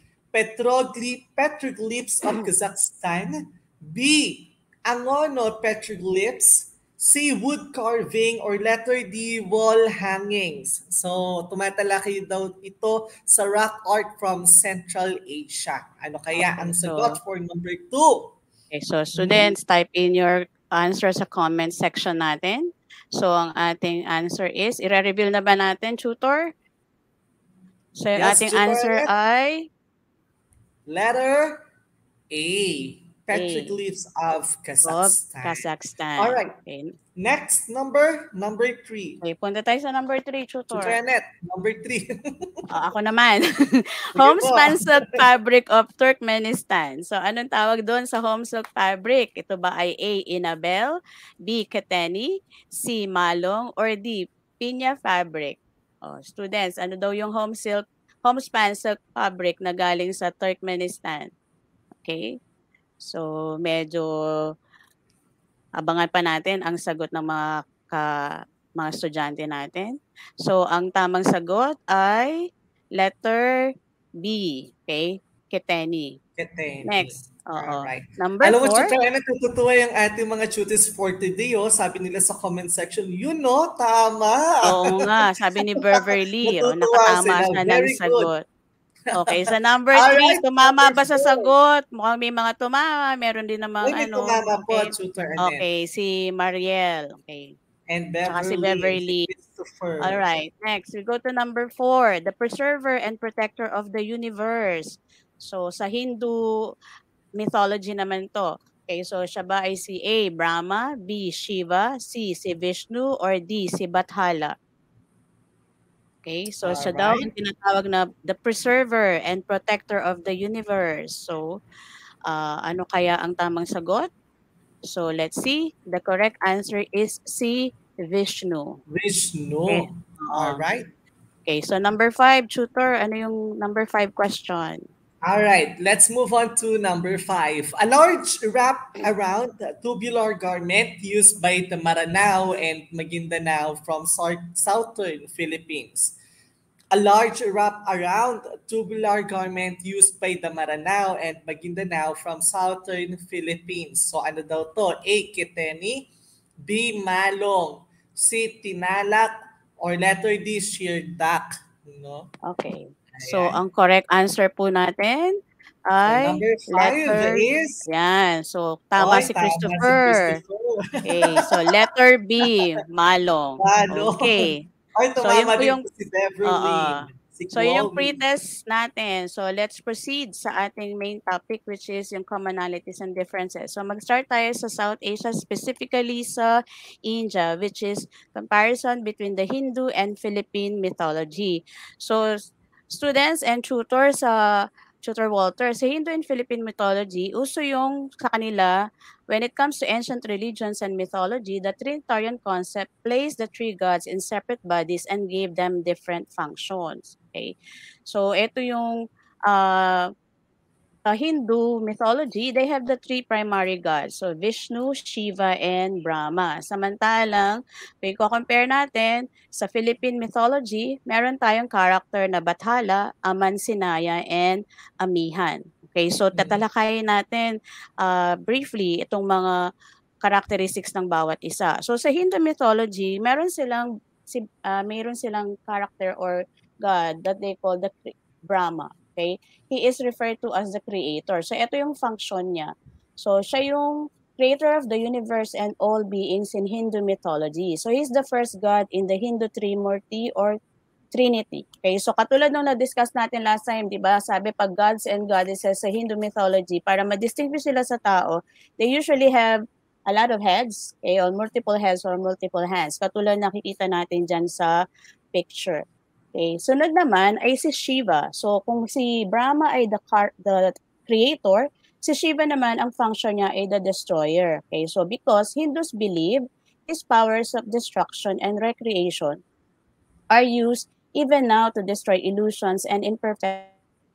[SPEAKER 6] petroglyphs of Kazakhstan. B, Angono petroglyphs. C, wood carving. Or letter D, wall hangings. So, tumatalaki daw ito sa rock art from Central Asia. Ano kaya ang sagot for number 2?
[SPEAKER 7] Okay, so students, type in your answer sa comment section natin. So, ang ating answer is, i-reveal na ba natin, Tutor? So, yung ating
[SPEAKER 6] Tutor,
[SPEAKER 7] answer ay?
[SPEAKER 6] Letter A. Petroglyphs of Kazakhstan. All right.
[SPEAKER 7] Okay.
[SPEAKER 6] Next, number 3.
[SPEAKER 7] Okay, punta tayo sa number 3, Tutor.
[SPEAKER 6] Tutor Annette, number 3.
[SPEAKER 7] Ako naman. Homespun silk fabric of Turkmenistan. So, anong tawag doon sa home silk fabric? Ito ba ay A, Inabel, B, Keteni, C, Malong, or D, Pinya fabric? Students, ano daw yung homespun silk fabric na galing sa Turkmenistan? Okay? So, medyo abangan pa natin ang sagot ng mga estudyante natin. So, ang tamang sagot ay letter B. Okay? Keteni. Next.
[SPEAKER 6] Alright.
[SPEAKER 7] Number 4.
[SPEAKER 6] Alam mo, Tutor, natutuwa yung ating mga tutis for today. Sabi nila sa comment section, tama.
[SPEAKER 7] Oo nga, sabi ni Beverly. Nakatama siya ng sagot. Okay, sa number 3, tumama ba sa sagot? Mukhang may mga tumama, meron din namang
[SPEAKER 6] tumama po, Tutor Annette.
[SPEAKER 7] Okay, si Mariel. Okay.
[SPEAKER 6] And
[SPEAKER 7] Beverly. All right, next, we go to number 4, the preserver and protector of the universe. So, sa Hindu mythology naman to. Okay, so siya ba ay si A, Brahma, B, Shiva, C, si Vishnu, or D, si Bathala? Okay, so siya daw ang tinatawag na the preserver and protector of the universe. So, ano kaya ang tamang sagot? So, let's see. The correct answer is C, Vishnu.
[SPEAKER 6] Vishnu.
[SPEAKER 7] Okay.
[SPEAKER 6] Alright.
[SPEAKER 7] Okay, so number 5, Tutor, ano yung number 5 question?
[SPEAKER 6] Alright, let's move on to number 5. A large wrap-around tubular garment used by the Maranao and Maguindanao from southern Philippines. A large wrap-around tubular garment used by the Maranao and Maguindanao from southern Philippines. So ano daw to? A, Keteni, B, Malong, C, Tinalak, or letter D, Shirdak. No?
[SPEAKER 7] Okay. So, ang correct answer po natin ay
[SPEAKER 6] number 5 is?
[SPEAKER 7] Yan. So, tama si Christopher. Okay. So, letter B, Malong. Okay.
[SPEAKER 6] So, yun po yung si Beverly.
[SPEAKER 7] So, yun yung pre-test natin. So, let's proceed sa ating main topic, which is yung commonalities and differences. So, mag-start tayo sa South Asia, specifically sa India, which is comparison between the Hindu and Philippine mythology. So, students and tutors sa Tutor Walter, sa Hindu and Philippine mythology, uso yung sa kanila, when it comes to ancient religions and mythology, the Trinitarian concept placed the three gods in separate bodies and gave them different functions. Okay? So, ito yung Hindu mythology, they have the three primary gods. So, Vishnu, Shiva, and Brahma. Samantalang, kung compare natin, sa Philippine mythology, meron tayong character na Bathala, Amansinaya, and Amihan. Okay, so tatalakayin natin briefly itong mga characteristics ng bawat isa. So, sa Hindu mythology, meron silang character or god that they call the Brahma. Okay? He is referred to as the creator. So, ito yung function niya. So, siya yung creator of the universe and all beings in Hindu mythology. So, he's the first god in the Hindu Trimurti or Trinity. Okay? So, katulad nung na-discuss natin last time, di ba? Sabi, pag gods and goddesses sa Hindu mythology, para ma-distinguish sila sa tao, they usually have a lot of heads, okay? Or multiple heads or multiple hands. Katulad nakikita natin dyan sa picture. Okay, sunod naman ay si Shiva. So kung si Brahma ay the creator, si Shiva naman ang function niya ay the destroyer. Okay, so because Hindus believe his powers of destruction and recreation are used even now to destroy illusions and imperfections.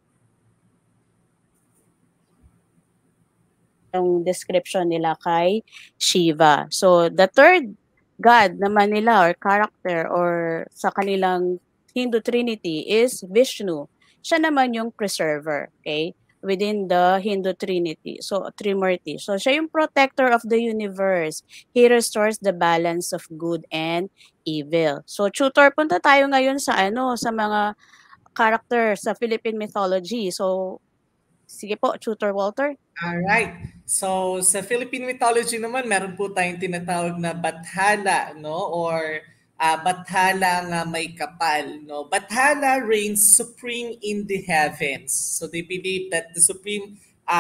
[SPEAKER 7] Yung description nila kay Shiva. So the third god naman nila or character or sa kanilang Hindu Trinity is Vishnu. Siya naman yung preserver, okay? Within the Hindu Trinity. So, Trimurti. So, siya yung protector of the universe. He restores the balance of good and evil. So, tutor, punta tayo ngayon sa sa mga character sa Philippine mythology. So, sige po, Tutor Walter.
[SPEAKER 6] Alright. So, sa Philippine mythology naman, meron po tayong tinatawag na Bathala, no? Or Bathala nga may kapal, no? Bathala reigns supreme in the heavens. So, they believe that the supreme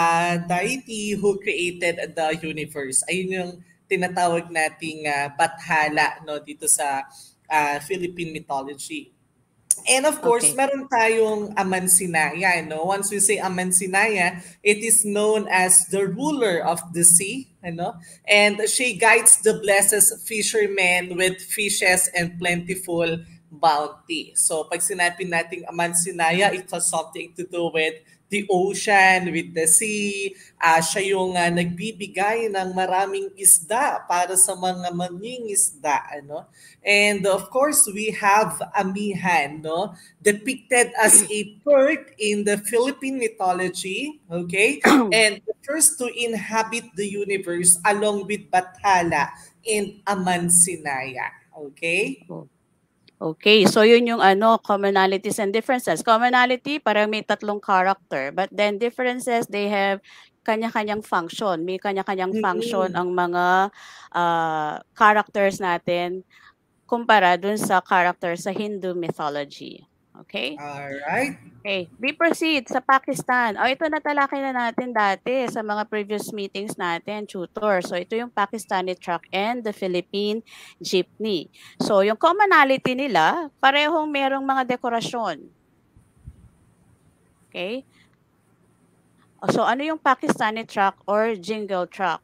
[SPEAKER 6] deity who created the universe. Ayun yung tinatawag nating Bathala, no? Dito sa Philippine mythology. And of course, meron tayong Amansinaya. No? Once we say Amansinaya, it is known as the ruler of the sea. And she guides the blessed fishermen with fishes and plentiful bounty. So pag sinabi natin Amansinaya, it has something to do with the ocean, with the sea. Siya yung nagbibigay ng maraming isda para sa mga mangingisda. And of course, we have Amihan, no? Depicted as a bird in the Philippine mythology, okay? And the first to inhabit the universe along with Bathala and Amansinaya, okay?
[SPEAKER 7] Okay, so yun yung commonalities and differences. Commonality, parang may tatlong character, but then differences, they have kanya-kanyang function. May kanya-kanyang function ang mga characters natin kumpara dun sa character sa Hindu mythology. Okay?
[SPEAKER 6] Alright.
[SPEAKER 7] Okay, we proceed sa Pakistan. Ito natalakay na natin dati sa mga previous meetings natin, tutor. So, ito yung Pakistani truck and the Philippine jeepney. So, yung commonality nila, parehong merong mga dekorasyon. Okay? So, ano yung Pakistani truck or jingle truck?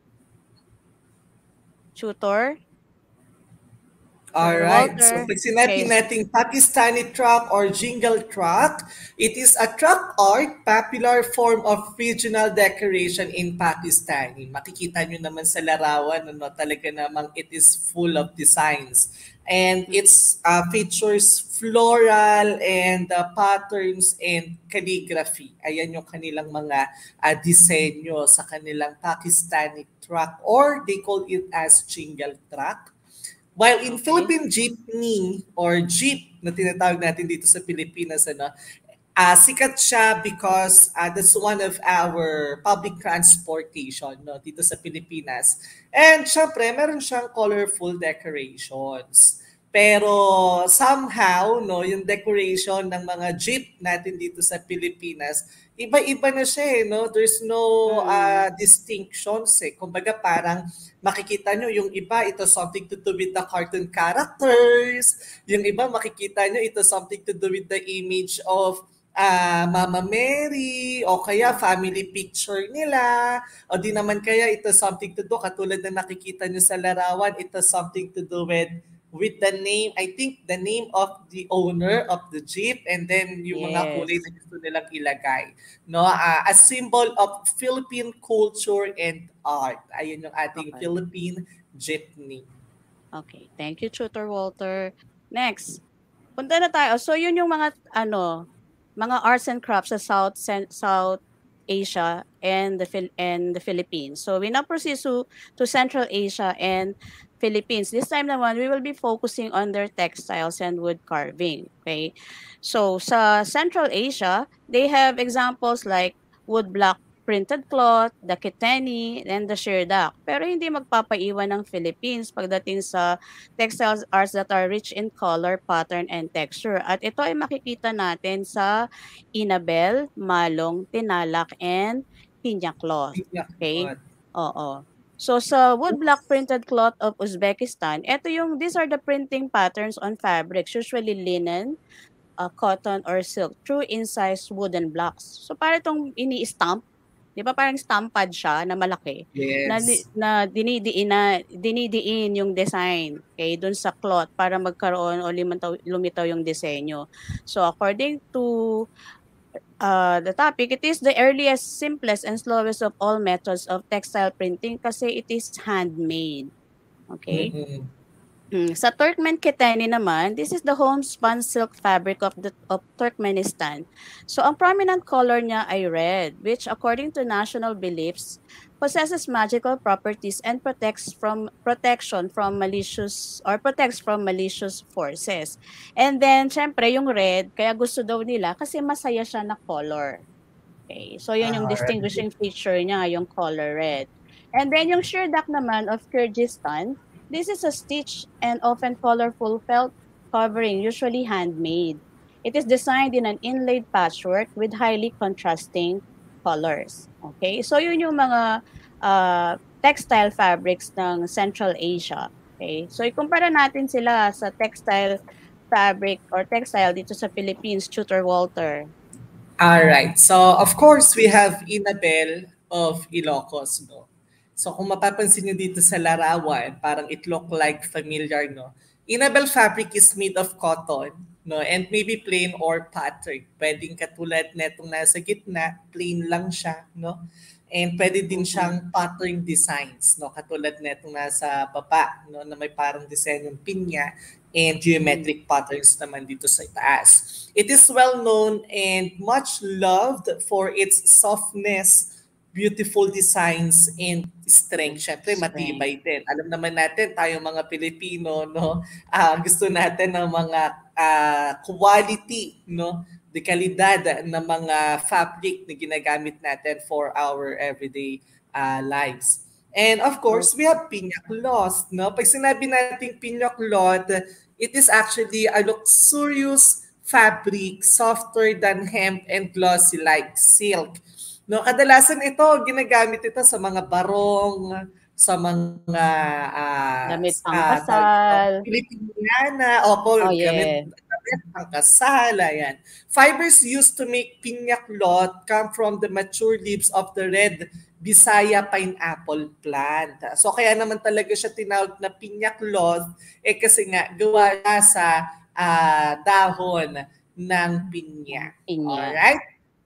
[SPEAKER 7] Tutor?
[SPEAKER 6] Alright, so pag sinabi natin Pakistani truck or jingle truck, it is a truck art, popular form of regional decoration in Pakistan. Makikita nyo naman sa larawan, talaga namang it is full of designs. And its features floral and patterns and calligraphy. Ayan yung kanilang mga disenyo sa kanilang Pakistani truck or they call it as jingle truck. While in Philippine jeepney or jeep na tinatawag natin dito sa Pilipinas, sikat siya because that's one of our public transportation dito sa Pilipinas. And syempre, meron siyang colorful decorations. Pero somehow, no, yung decoration ng mga jeep natin dito sa Pilipinas, iba-iba na siya, no? There's no distinctions, eh. Kumbaga parang makikita nyo yung iba, ito something to do with the cartoon characters. Yung iba makikita nyo, ito something to do with the image of Mama Mary, o kaya family picture nila, o di naman kaya ito something to do, katulad na nakikita nyo sa larawan, ito something to do with the name, I think the name of the owner of the jeep, and then yung mga kulay na gusto nilang ilagay. No? A symbol of Philippine culture and art. Ayun yung ating Philippine jeepney.
[SPEAKER 7] Okay, thank you, Tutor Walter. Next, punta na tayo. So yun yung mga mga arts and crafts sa South Asia and the Philippines. So we now proceed to Central Asia and Philippines. This time naman, we will be focusing on their textiles and wood carving. Okay? So sa Central Asia, they have examples like wood block printed cloth, the kiteni, and the shirdak. Pero hindi magpapaiwan ng Philippines pagdating sa textiles arts that are rich in color, pattern, and texture. At ito ay makikita natin sa inabel, malong, tinalak, and pinya cloth. Okay? Oo. So sa wood block printed cloth of Uzbekistan, these are the printing patterns on fabrics, usually linen, cotton, or silk, through incised wooden blocks. So para itong ini-stamp, di ba parang stampad siya na malaki, na dinidiin yung design, okay, dun sa cloth para magkaroon o lumitaw yung disenyo. So according to the topic, it is the earliest, simplest, and slowest of all methods of textile printing kasi it is handmade. Okay? Sa Turkmen Kiteni naman, this is the homespun silk fabric of Turkmenistan. So ang prominent color niya ay red, which according to national beliefs, possesses magical properties and protects from malicious forces. And then, syempre, yung red, kaya gusto daw nila kasi masaya siya na color. Okay, so yun yung distinguishing feature niya, yung color red. And then yung shirdak naman of Kyrgyzstan, this is a stitched and often colorful felt covering, usually handmade. It is designed in an inlaid patchwork with highly contrasting colors. Okay, so yun yung mga textile fabrics ng Central Asia. Okay, so ikumpara natin sila sa textile fabric or textile dito sa Philippines, Tutor Walter.
[SPEAKER 6] Alright, so of course we have Inabel of Ilocos, no? So kung mapapansin nyo dito sa larawan, parang it look like familiar, no? Inabel fabric is made of cotton, no, and maybe plain or pattern. Pwedeng katulad netong nasa gitna, plain lang siya, no? And pwede din siyang pattern designs, no, katulad netong nasa baba, no, na may parang disenyong pinya and geometric patterns naman dito sa taas. It is well known and much loved for its softness, beautiful designs, and strength. Syempre, matibay din. Alam naman natin, tayo mga Pilipino, no, gusto natin ng mga quality, no, de kalidad ng mga fabric na ginagamit natin for our everyday lives. And of course, we have pinya cloth, no? Pag sinabi natin pinya cloth, it is actually a luxurious fabric, softer than hemp and glossy like silk. No, kadalasan ito ginagamit ito sa mga barong, sa mga
[SPEAKER 7] damit pangkasal,
[SPEAKER 6] Pilipiniana, gamit pangkasal, ayan. Fibers used to make pinya cloth come from the mature leaves of the red Bisaya pineapple plant. So kaya naman talaga siya tinawag na pinya cloth kasi nga gawa sa dahon ng pinya. Alright?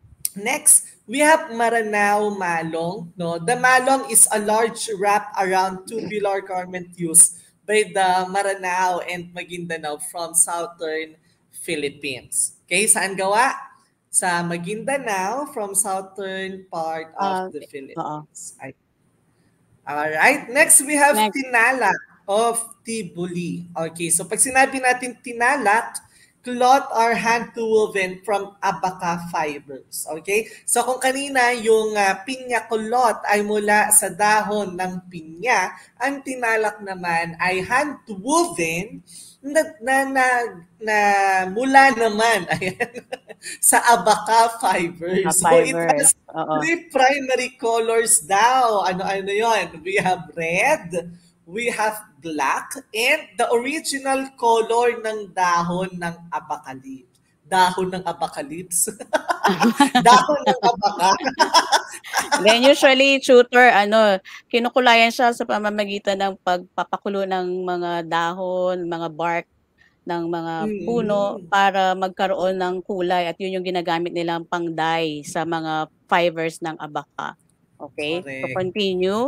[SPEAKER 6] Next, we have Maranao Malong. No? The malong is a large wrap around tubular garment used by the Maranao and Maguindanao from southern Philippines. Okay, saan gawa? Sa Maguindanao from southern part of the Philippines. Alright, next we have tinalak of Tibuli. Okay, so pag sinabi natin tinalak, cloth are hand-woven from abaca fibers. Okay? So kung kanina yung pinya cloth ay mula sa dahon ng pinya, ang tinalak naman ay hand-woven na mula naman ayan, sa abaca fibers. So it
[SPEAKER 7] Fibers.
[SPEAKER 6] has
[SPEAKER 7] Oo.
[SPEAKER 6] 3 primary colors daw. Ano-ano yon? We have red, we have black, and the original color ng dahon ng abacalypse. Dahon ng abacalypse. Dahon ng abaca.
[SPEAKER 7] Then usually tutor kinukulayan siya sa pamamagitan ng pagpapakulo ng mga dahon, mga bark ng mga puno
[SPEAKER 6] Mm.
[SPEAKER 7] para magkaroon ng kulay at yun yung ginagamit nilang pang-dye sa mga fibers ng abaca. Okay? So
[SPEAKER 6] Correct.
[SPEAKER 7] continue,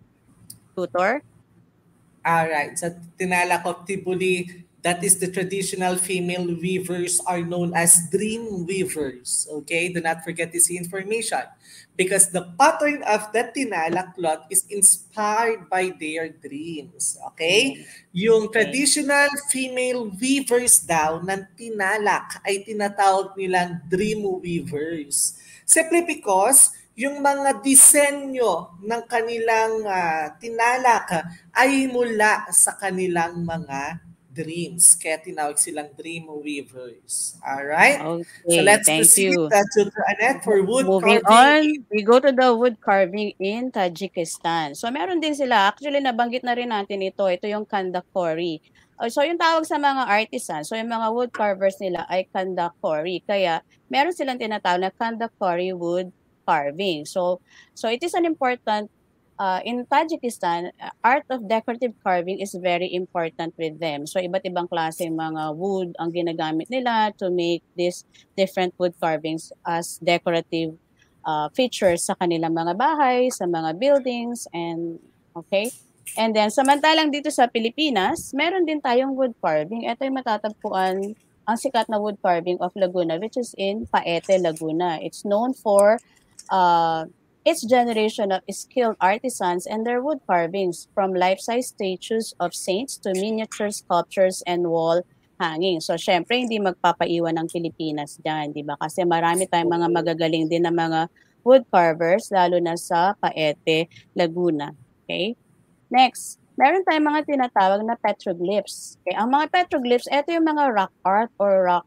[SPEAKER 7] tutor.
[SPEAKER 6] Alright, sa tinalak of Tibuli, that is the traditional female weavers are known as dream weavers. Okay, do not forget this information because the pattern of the tinalak cloth is inspired by their dreams. Okay, yung traditional female weavers daw ng tinalak ay tinatawag nilang dream weavers. Simply because yung mga disenyo ng kanilang tinalak ay mula sa kanilang mga dreams. Kaya tinawag silang dream weavers. Alright? So
[SPEAKER 7] Okay,
[SPEAKER 6] let's
[SPEAKER 7] thank
[SPEAKER 6] proceed,
[SPEAKER 7] you.
[SPEAKER 6] Tutor Annette, for wood
[SPEAKER 7] Moving
[SPEAKER 6] carving.
[SPEAKER 7] on, we go to the wood carving in Tajikistan. So meron din sila, actually nabanggit na rin natin ito. Ito yung kandakori. So yung tawag sa mga artisans, so yung mga wood carvers nila ay kandakori. Kaya meron silang tinatawag na kandakori wood carving. So it is an important in Tajikistan, art of decorative carving is very important with them. So iba't ibang klase mga wood ang ginagamit nila to make these different wood carvings as decorative features sa kanilang mga bahay, sa mga buildings, and okay. And then samantalang dito sa Pilipinas, meron din tayong wood carving. Ito yung matatagpuan ang sikat na wood carving of Laguna, which is in Paete, Laguna. It's known for its generation of skilled artisans and their wood carvings, from life-size statues of saints to miniature sculptures and wall hanging. So, syempre, hindi magpapaiwan ng Pilipinas dyan, di ba? Kasi marami tayong mga magagaling din na mga wood carvers, lalo na sa Paete, Laguna. Okay? Next, meron tayong mga tinatawag na petroglyphs. Okay? Ang mga petroglyphs, ito yung mga rock art or rock,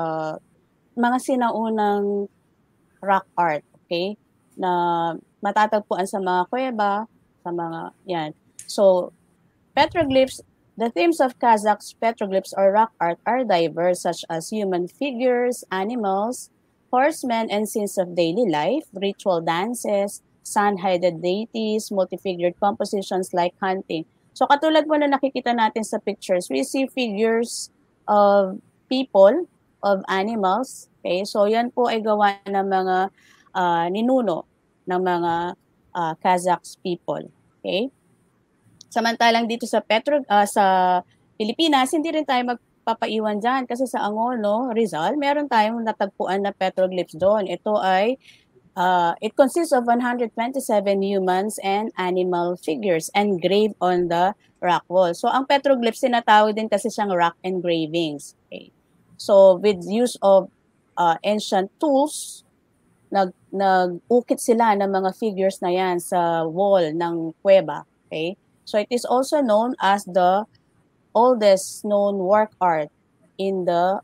[SPEAKER 7] mga sinaunang rock art. Okay? Na matatagpuan sa mga kuweba, sa mga, yan. So, petroglyphs, the themes of Kazakh's petroglyphs or rock art are diverse, such as human figures, animals, horsemen, and scenes of daily life, ritual dances, sun-hided deities, multi-figured compositions like hunting. So, katulad po na nakikita natin sa pictures, we see figures of people, of animals. Okay? So, yan po ay gawa ng mga ninuno ng mga Kazakhs people. Okay? Samantalang dito sa sa Pilipinas, hindi rin tayo magpapaiwan dyan kasi sa Angono, Rizal, meron tayong natagpuan na petroglyphs doon. Ito ay it consists of 127 humans and animal figures engraved on the rock wall. So ang petroglyphs tinatawag din kasi siyang rock engravings. Okay? So with use of ancient tools, nag-ukit sila ng mga figures na yan sa wall ng kuweba. Okay? So it is also known as the oldest known work of art in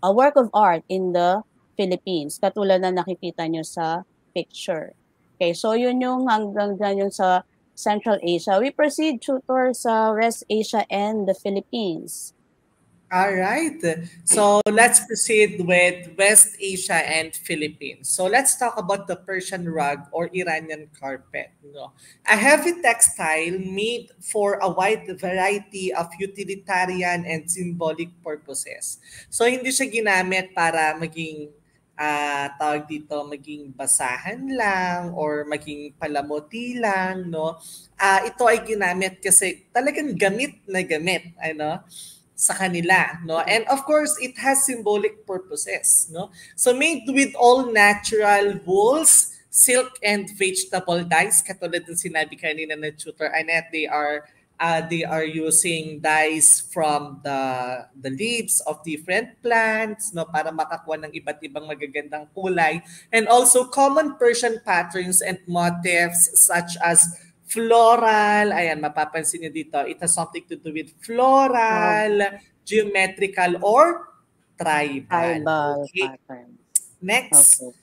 [SPEAKER 7] the Philippines, katulad na nakikita nyo sa picture. Okay, so yun yung hanggang dyan yung sa Central Asia. We proceed to tour sa West Asia and the Philippines.
[SPEAKER 6] All right. So let's proceed with West Asia and Philippines. So let's talk about the Persian rug or Iranian carpet. No? A heavy textile made for a wide variety of utilitarian and symbolic purposes. So hindi siya ginamit para maging tawag dito, maging basahan lang or maging palamuti lang. No? Ito ay ginamit kasi talagang gamit na gamit. Sa kanila, no? And of course, it has symbolic purposes, no? So made with all natural wools, silk and vegetable dyes, katulad ng sinabi kanina na Tutor Annette, they are using dyes from the leaves of different plants, no, para makakuha ng iba't ibang magagandang kulay, and also common Persian patterns and motifs such as floral, ayan, mapapansin niyo dito, it has something to do with floral, geometrical, or tribal.
[SPEAKER 7] Tribal
[SPEAKER 6] Okay.
[SPEAKER 7] pattern.
[SPEAKER 6] Next,
[SPEAKER 7] Okay.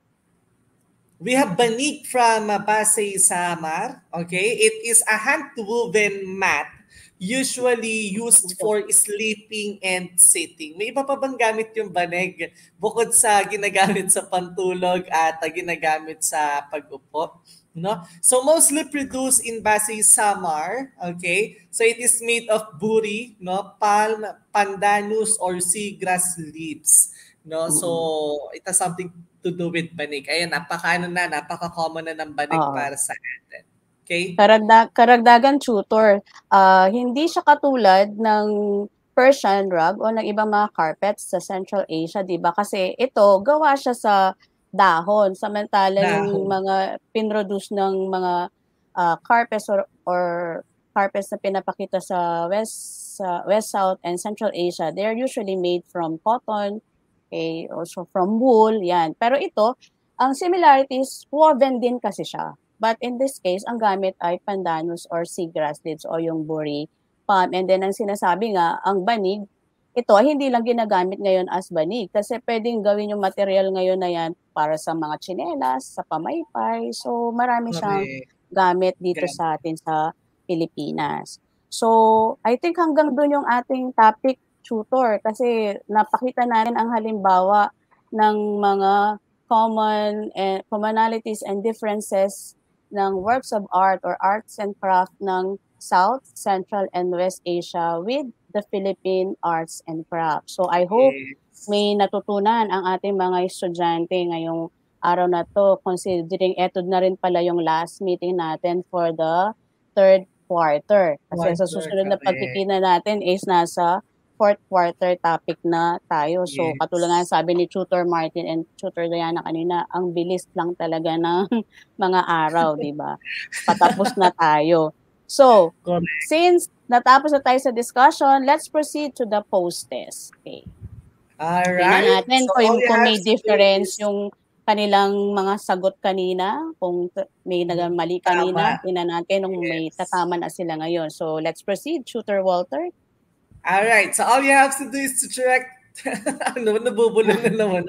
[SPEAKER 6] we have banik from Pasay Samar. Okay, it is a hand-woven mat usually used for sleeping and sitting. May iba pa bang gamit yung banig bukod sa ginagamit sa pantulog at ginagamit sa pag-upo? No? So mostly produced in Pasay Samar. Okay, so it is made of buri, no, palm, pandanus, or seagrass leaves. No, so it has something to do with banig. Ayan, napaka-common na ng banig para sa atin. Okay?
[SPEAKER 7] Karagdagan tutor, hindi siya katulad ng Persian rug o ng ibang mga carpets sa Central Asia, 'di ba? Kasi ito gawa siya sa dahon, samantala yung mga pinroduce ng mga carpets or carpets na pinapakita sa West, South and Central Asia, they are usually made from cotton, okay, also from wool, yan. Pero ito, ang similarities, woven din kasi siya. But in this case, ang gamit ay pandanus or seagrass leaves o yung buri palm. And then ang sinasabi nga, ang banig, ito hindi lang ginagamit ngayon as banig kasi pwedeng gawin yung material ngayon na yan para sa mga tsinelas, sa pamaypay. So marami siyang gamit dito sa atin sa Pilipinas. So I think hanggang doon yung ating topic, tutor, kasi napakita natin ang halimbawa ng mga commonalities and differences ng works of art or arts and craft ng South, Central, and West Asia with the Philippine arts and crafts. So I hope may natutunan ang ating mga estudyante ngayong araw na to, considering eto na rin pala yung last meeting natin for the third quarter. Kasi sa susunod na pagkikita natin is nasa fourth quarter topic na tayo. So, katulad nga sabi ni Tutor Martin and Tutor Diana kanina, ang bilis lang talaga ng mga araw, di ba? Patapos na tayo. So, since natapos na tayo sa discussion, let's proceed to the post-test. Okay.
[SPEAKER 6] Alright.
[SPEAKER 7] Tingnan natin
[SPEAKER 6] So,
[SPEAKER 7] kung may difference yung kanilang mga sagot kanina, kung may mali kanina, tingnan natin kung may tatama na sila ngayon. So, let's proceed, Tutor Walter.
[SPEAKER 6] Alright, so all you have to do is to correct nabubulol na naman.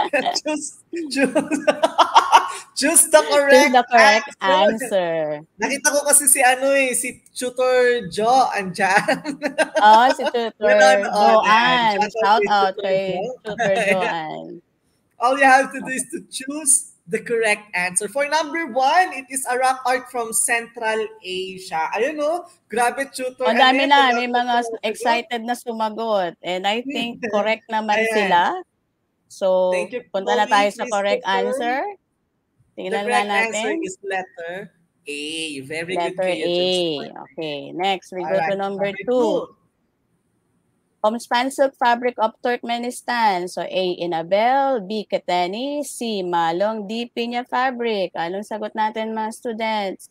[SPEAKER 6] Choose the correct
[SPEAKER 7] answer.
[SPEAKER 6] Nakita ko kasi si Tutor Jo andyan.
[SPEAKER 7] Si Tutor Joanne. Shout out kay Tutor Joanne.
[SPEAKER 6] All you have to do is to choose the correct answer. For number 1, it is a rock art from Central Asia. Ayun grabe, Tutor.
[SPEAKER 7] Ang dami na, may mga excited na sumagot. And I think correct naman sila. So, punta na tayo sa correct answer. Tingnan nga natin.
[SPEAKER 6] The correct answer is letter A. Very good.
[SPEAKER 7] Letter A. Okay, next we go to number 2. Homespun silk fabric of Turkmenistan. So, A, Inabel, B, Katani, C, Malong, D, Pinya fabric. Anong sagot natin mga students?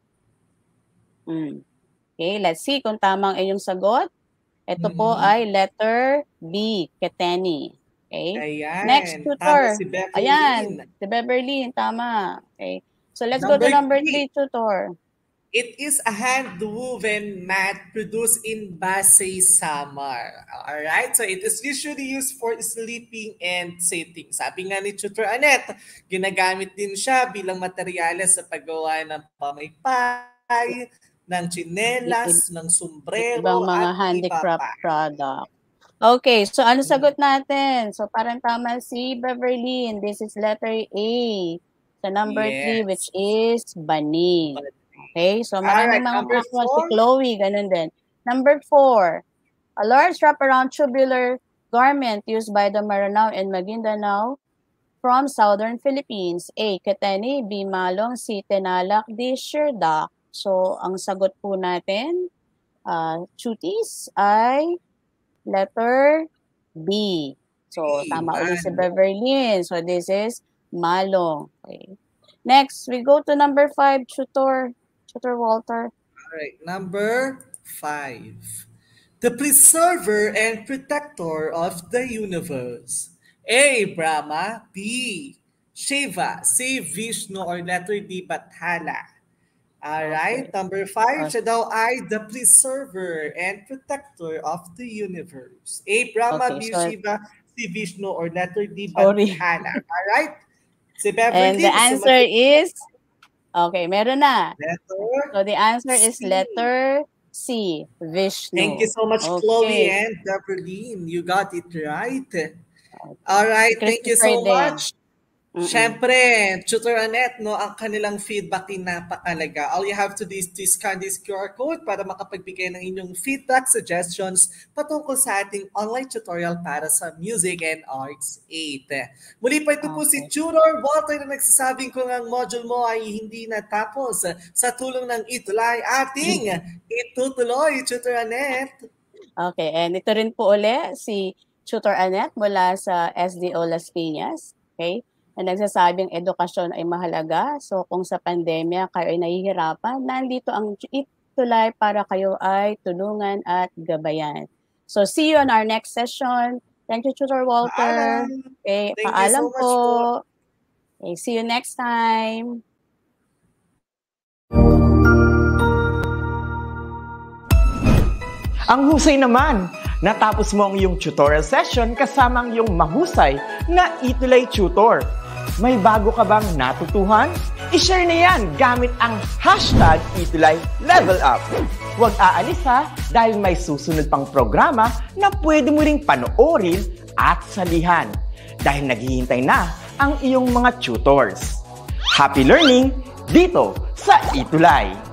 [SPEAKER 7] Okay, let's see kung tamang inyong sagot. Ito po ay letter B, Katani. Okay.
[SPEAKER 6] Ayan.
[SPEAKER 7] Next, tutor.
[SPEAKER 6] Si
[SPEAKER 7] Ayan, si Beverly, tama. Okay. So, let's go to number 3, tutor.
[SPEAKER 6] It is a hand-woven mat produced in Pasay Samar. Alright? So it is usually used for sleeping and sitting. Sabi nga ni Tutor Annette, ginagamit din siya bilang materyales sa paggawa ng pamaypay, ng tsinelas, ng sombrero,
[SPEAKER 7] ibang mga handicraft product. Okay, so ano sagot natin? So parang tama si Beverly. This is letter A. So number 3, which is banig. Okay, so maraming mga kakuha si Chloe, ganun din. Number 4, a large wraparound tubular garment used by the Maranao and Maguindanao from southern Philippines. A, Katani, B, Malong, C, Tenalak, D, Sherdak. So, ang sagot po natin, cuties, ay letter B. So, tama ulit si Beverly. So, this is Malong. Okay. Next, we go to number 5, Tutor Walter.
[SPEAKER 6] All right, number 5. The preserver and protector of the universe. A, Brahma. B, Shiva. C, Vishnu, or letter D, Bathala. Alright, number 5, siya daw ay the preserver and protector of the universe. A, Brahma, B, Shiva, C, Vishnu, or letter D, Hana. Alright? Si Beverly.
[SPEAKER 7] And the answer is, okay, meron na. So the answer is letter C, Vishnu.
[SPEAKER 6] Thank you so much, Chloe and Beverly. You got it right. Alright, thank you so much. Siyempre, Tutor Annette, no, ang kanilang feedback ay napakalaga. All you have to do is to scan this QR code para makapagbigay ng inyong feedback, suggestions patungkol sa ating online tutorial para sa Music and Arts 8. Muli pa ito po si Tutor Walter na nagsasabing kung ang module mo ay hindi natapos sa tulong ng ETUlay, ating itutuloy, Tutor Annette.
[SPEAKER 7] Okay, and ito rin po uli si Tutor Annette mula sa SDO Las Piñas. Okay? Na nagsasabing edukasyon ay mahalaga. So kung sa pandemya kayo ay nahihirapan, nandito ang ETUlay para kayo ay tulungan at gabayan. So see you on our next session. Thank you, Tutor Walter. Okay, paalam po. Okay, see you next time.
[SPEAKER 8] Ang husay naman! Natapos mo ang iyong tutorial session kasama ang iyong mahusay na ETUlay tutor. May bago ka bang natutuhan? I-share na yan gamit ang hashtag #ETUlayLevelUp. Huwag aalis ha dahil may susunod pang programa na pwede mo ring panoorin at salihan dahil naghihintay na ang iyong mga tutors. Happy learning dito sa ETUlay!